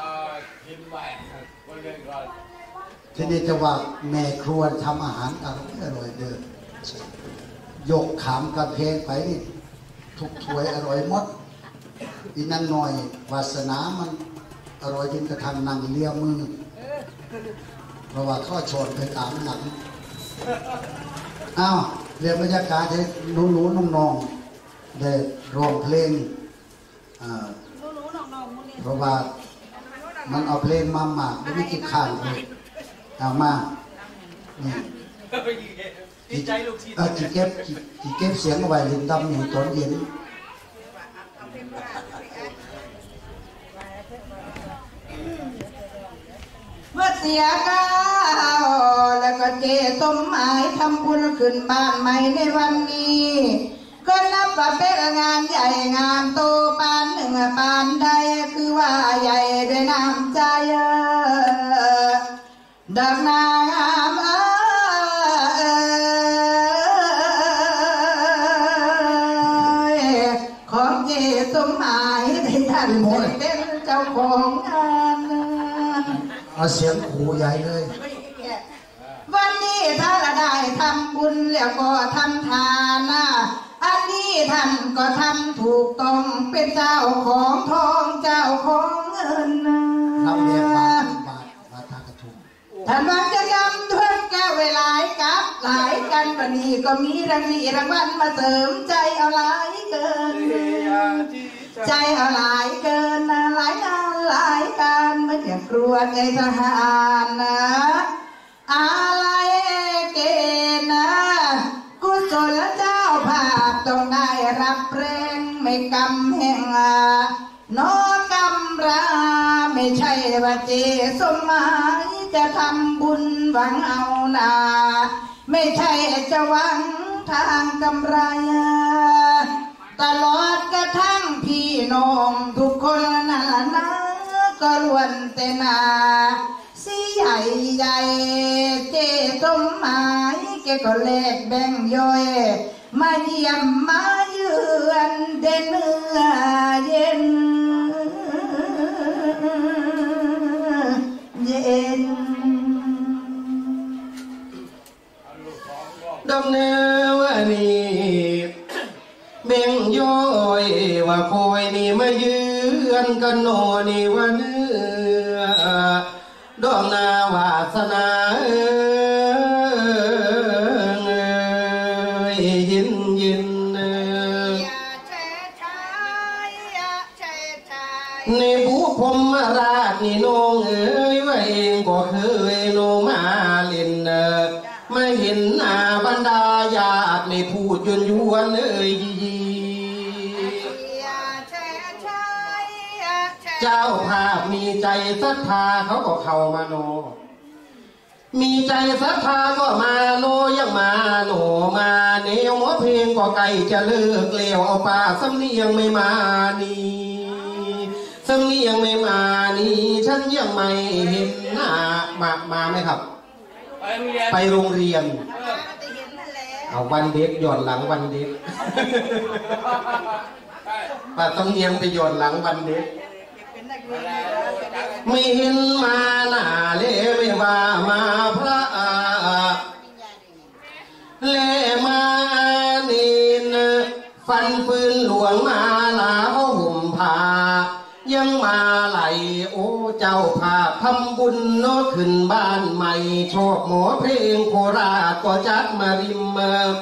ทีนี้จะว่าแม่ครัวทำอาหารอร่อยเดินยกขามกระเพงไปนี่ทุกถ้วยอร่อยหมดอีนั่นหน่อยวาสนามันอร่อยจนกระทั่งนั่งเลียมือเพราะว่าข้อชนไปตามหลังอ้าวเรียนบรรยากาศให้หนูๆน้องๆได้ร้องเพลงเพราะว่ามันเอาเพลงมาหมากไม่กินข้าวเลยเอามานี่จีเก็บเสียงเอาไว้ลินดำอย่างตอนเย็นเมื่อเสียก้าวแล้วก็เจต้มหมายทำบุญขึ้นบ้านใหม่ในวันนี้ก็นับว่าเป็นงานใหญ่งานโตปานหนึ่งปานใดคือว่าใหญ่ด้วยน้ำใจดังนางของเจสมหมายที่ท่านเป็นเจ้าของงานเอาเสียงขู่ใหญ่เลยวันนี้ถ้าได้ทำบุญแล้วก็ทำทานนะอันนี้ท่านก็ทำถูกต้องเป็นเจ้าของทองเจ้าของเงินทำเรียกบาททางกระทุ่มท่านวางจะยำทุนแก้วเวลากับหลายกันวันนี้ก็มีรางวัลมาเสริมใจเอาหลายเกินใจเอาหลายเกินหลายงานหลายการเหมือนอย่างครัวใจทหารนะอะไรเกณฑ์นะกุศลเจ้าภาพต้องได้รับแรงไม่กำแห่งนอกำราไม่ใช่ว่าเจสมหมายจะทำบุญหวังเอานาไม่ใช่จะหวังทางกำไรตลอดกระทั่งพี่น้องทุกคนนั่นนะก็ล้วนแต่นาสีใหญ่ใหญ่เจต้มหมายแกก็แลกแบ่งย่อยมาเยี่ยมมาเยือนเด่นเนื้อเย็นเย็นดำเนินวันนี้เบ่งย้อยว่าคอยนี่มาเยือนกันโนนี่ว่าเนื้อดอกนาวาสนายินในบุพมราชนี่น้องว่าเองก็เคยโนมาเล่นไม่เห็นหน้าบรรดาญาติไม่พูดยวนเจ้าภาพมีใจศรัทธาเขาก็เข้ามาโนมีใจศรัทธาก็มาโนยังมาโนมาแนวหมอเพลงก็ไกลจะเลิกเลี้ยวเอาป่าสำเนียงไม่มานี่สำเนียงไม่มานี่ฉันยังไม่เห็นหน้ามาไหมครับไปโรงเรียนเอาวันเด็กหย่อนหลังวันเด็กป้าต้องเอียงไปหย่อนหลังวันเด็กไม่เห็นมาหน้าเล่ไม่ว่ามาพระเล่มานินฟันปืนหลวงมาลาห่มผ้ายังมาไหลโอ้เจ้าภาพทำบุญโนขึ้นบ้านใหม่ชอบหมอเพลงโคราชก็จัดมาริม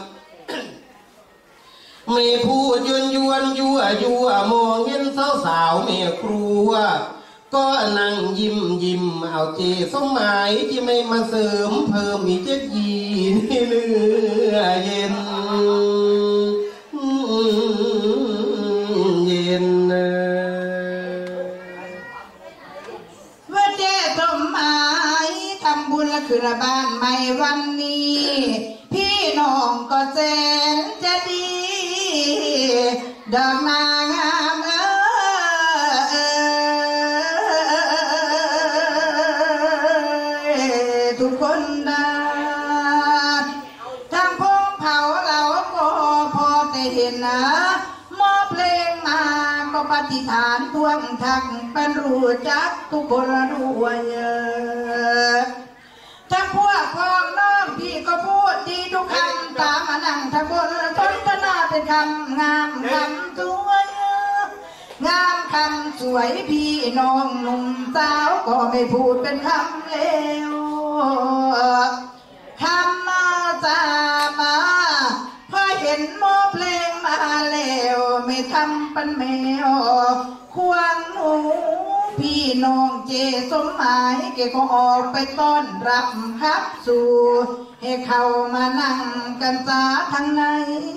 ไม่พูดยั่วมองเห็นสาวแม่ครัวก็นั่งยิ้มเอาเจสมหมายที่ไม่มาเสริมเพิ่มมีเจ็ดยีนี่เนื้อเย็นว่าเจสมหมายทำบุญละคือละบ้านใหม่วันนี้พี่น้องก็แสนจะดีดอกนางามทุกคนนะทางพงเผาเราก็พอแต่เห็นนะมอเพลงมาก็ปฏิฐานทวงทักเป็นรู้จักทุกคนด้วยถ้าพวกพ้องน้องพี่ก็พูดดีทุกคำตามมานั่งทั้งบนทนก็น่าเป็นคำงามคำสวยงามคำสวยพี่น้องหนุ่มสาวก็ไม่พูดเป็นคำเลวคำมาจามาพอเห็นโมเพลงมาแล้วำปันแมวควงหนูพี่น้องเจสมหมายแกก็ออกไปต้อนรับครับสู่ให้เขามานั่งกันซาทางใน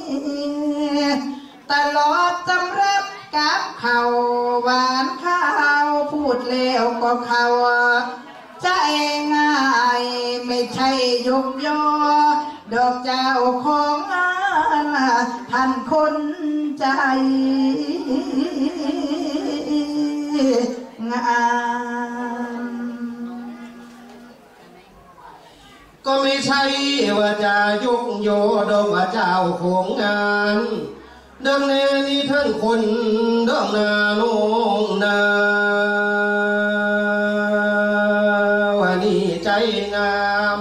ตลอดสำรับกับเขาหวานข้าวพูดแล้วก็เขาใจง่ายไม่ใช่ยกยอดอกเจ้าของท่านคนใจงามก็ไม่ใช่ว่าจะยกโยดอกว่าเจ้าของงานดังแน่นี่ท่านคนดังนาโนงนาว่านี่ใจงาม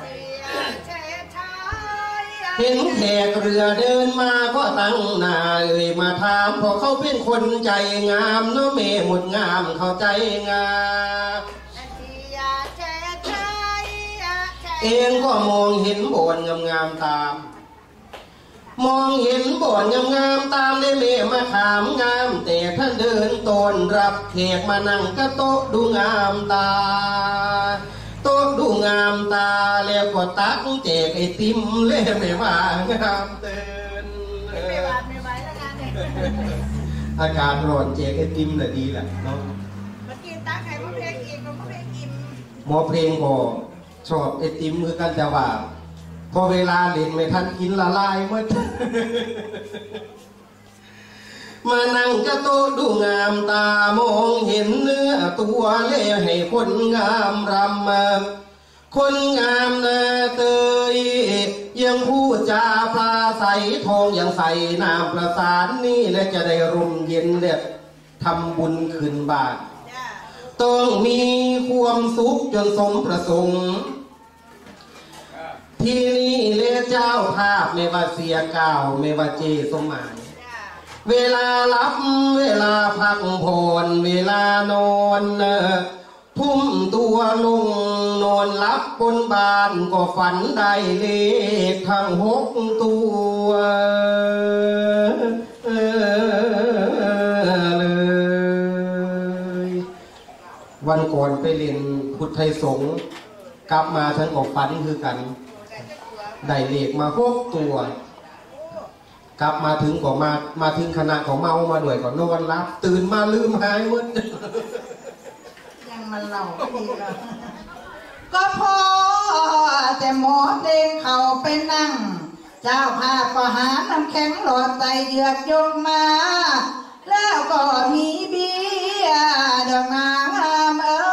เห็นแขกเรือเดินมาก็ตั้งหน้ามาถามเพราะเขาเป็นคนใจงามเนาะแม่หมดงามเข้าใจงามเองก็มองเห็นโบสถ์งามๆตามมองเห็นโบสถ์งามๆตามได้เมมาถามงามแต่ท่านเดินต้อนรับแขกมานั่งกระโต๊ะดูงามตาโต๊ะดูงามตาแล้วก็ตักแจกไอติมเล่ไม่ว่างามเตือนไม่ไหวแล้วงานเนี่ยอากาศร้อนแจกไอติมน่ะดีแหละเนาะเมื่อกี้ตักไข่มะเพร้าวอีกมะเพร้าวอิ่มหมอเพลงก็ชอบไอติมคือกันแต่ว่าพอเวลาเล่นไม่ทันกินละลายหมดมานั่งกระโต๊ะดูงามตามองเห็นเนื้อตัวเล่ให้คนงามรำคนงามนาเตยยังพูดจาพลาใสทองยังใส่น้ำประสานนี่และจะได้ร่มเย็นเด็ดทำบุญคืนบาทต้องมีความสุขจนสมประสงค์ที่นี่เลเจ้าภาพไม่ว่าเสียเก่าไม่ว่าเจสมหมายเวลารับเวลาพักผ่อนเวลานอนทุ่มตัวลงนอนหลับบนบานก็ฝันได้เลขทั้ง6 ตัวเลยวันก่อนไปเรียนพุทธไทยสงฆ์กลับมาฉันก็ฝันคือกันได้เลขมา6 ตัวกลับมาถึงก็มาถึงคณะก็เมามาด้วยก็นอนรับตื่นมาลืมหายหมดยังมันเล่าดีแล้วก็พอแต่หมอเด้งเขาไปนั่งเจ้าภาพก็หาน้ำแข็งหลอดใส่เหยือกโยงมาแล้วก็มีเบียร์ดอกนาง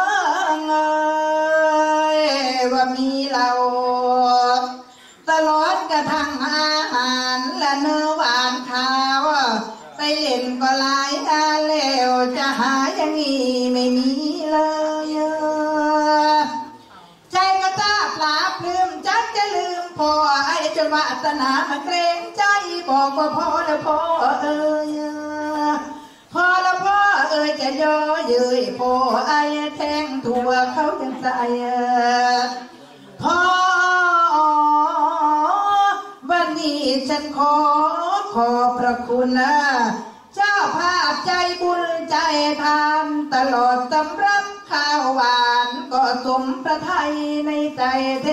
ว่ามีเราตลอดกระทั่งอาหารและเนื้อหวานข้าวไปเล่นก็หลายแล้วจะหาอย่างนี้ไม่มีเลยใจก็ตาปลาปลื้มจักจะลืมพ่อไอ้จนวาสนามาเกรงใจบอกว่าพ่อแล้วพ่อพอแล้วพ่อจะย่อเย้ยพ่อไอ้แทงถั่วเขายังใส่พ่อวันนี้ฉันขอพระคุณเจ้าภาพใจบุญใจทานตลอดสำรับข้าวหวานก็สมพระทัยในใจเท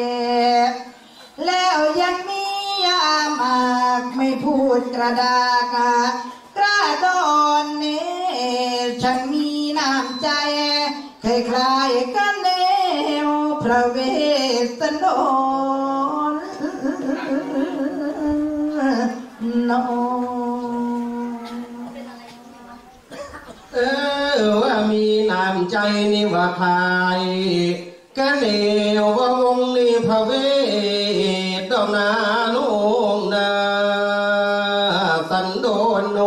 แล้วยังมียามากไม่พูดกระดากกระดอนนี้ฉันมีน้ำใจคล้ายๆกันแนวพระเวสสันดรน้ว่ามีน้ำใจนี่ว่าใครกันเอวว่าวงนี้พระเวสดอกนาโนงนาสันโดนโน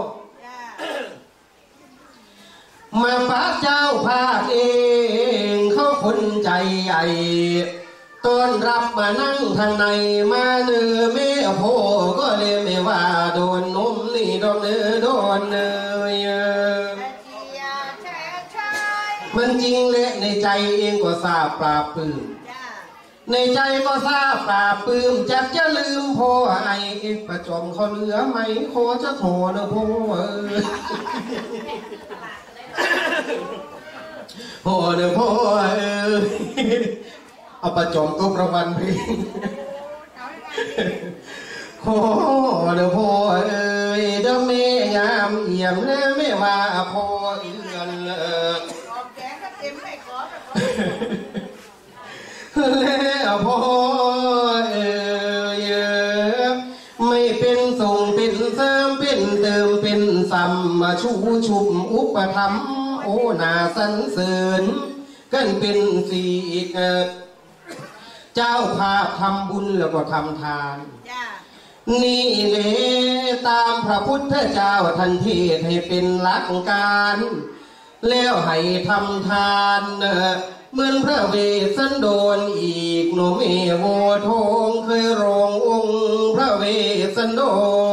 มาพระเจ้าภาคเองเขาคนใจใหญ่ต้อนรับมานั่งทางในมาเนื้อแม่โพก็เลยไม่ว่าโดนนมนี่โดนเนื้อโดนเนื้อมันจริงและในใจเองก็ทราบปราบปลื้มในใจก็ทราบปราบปลื้มจักจะลืมพ่อไอ้ประจอมเขาเหลือไหมขอจะโทษนะพ่อพ่อเด้อพ่อเอาประจอมตัวประวันเพลงขอเด้อพ่อเด้อแม่ยามเอี่ยมและไม่ว่าพ่อเอื้อนแล้วพ่อไม่เป็นส่งเป็นเสริมเป็นเติมเป็นสัมมาชูชุมอุปธรรมโอ้นาสรรเสริญกันเป็นสีอีกเจ้าภาพทำบุญแล้วก็ทำทานนี่เลยตามพระพุทธเจ้าท่านเทศให้เป็นหลักการแล้วให้ทำทานเหมือนพระเวสสันดรอีกโนเมโวทงเคยรององค์พระเวสสันดร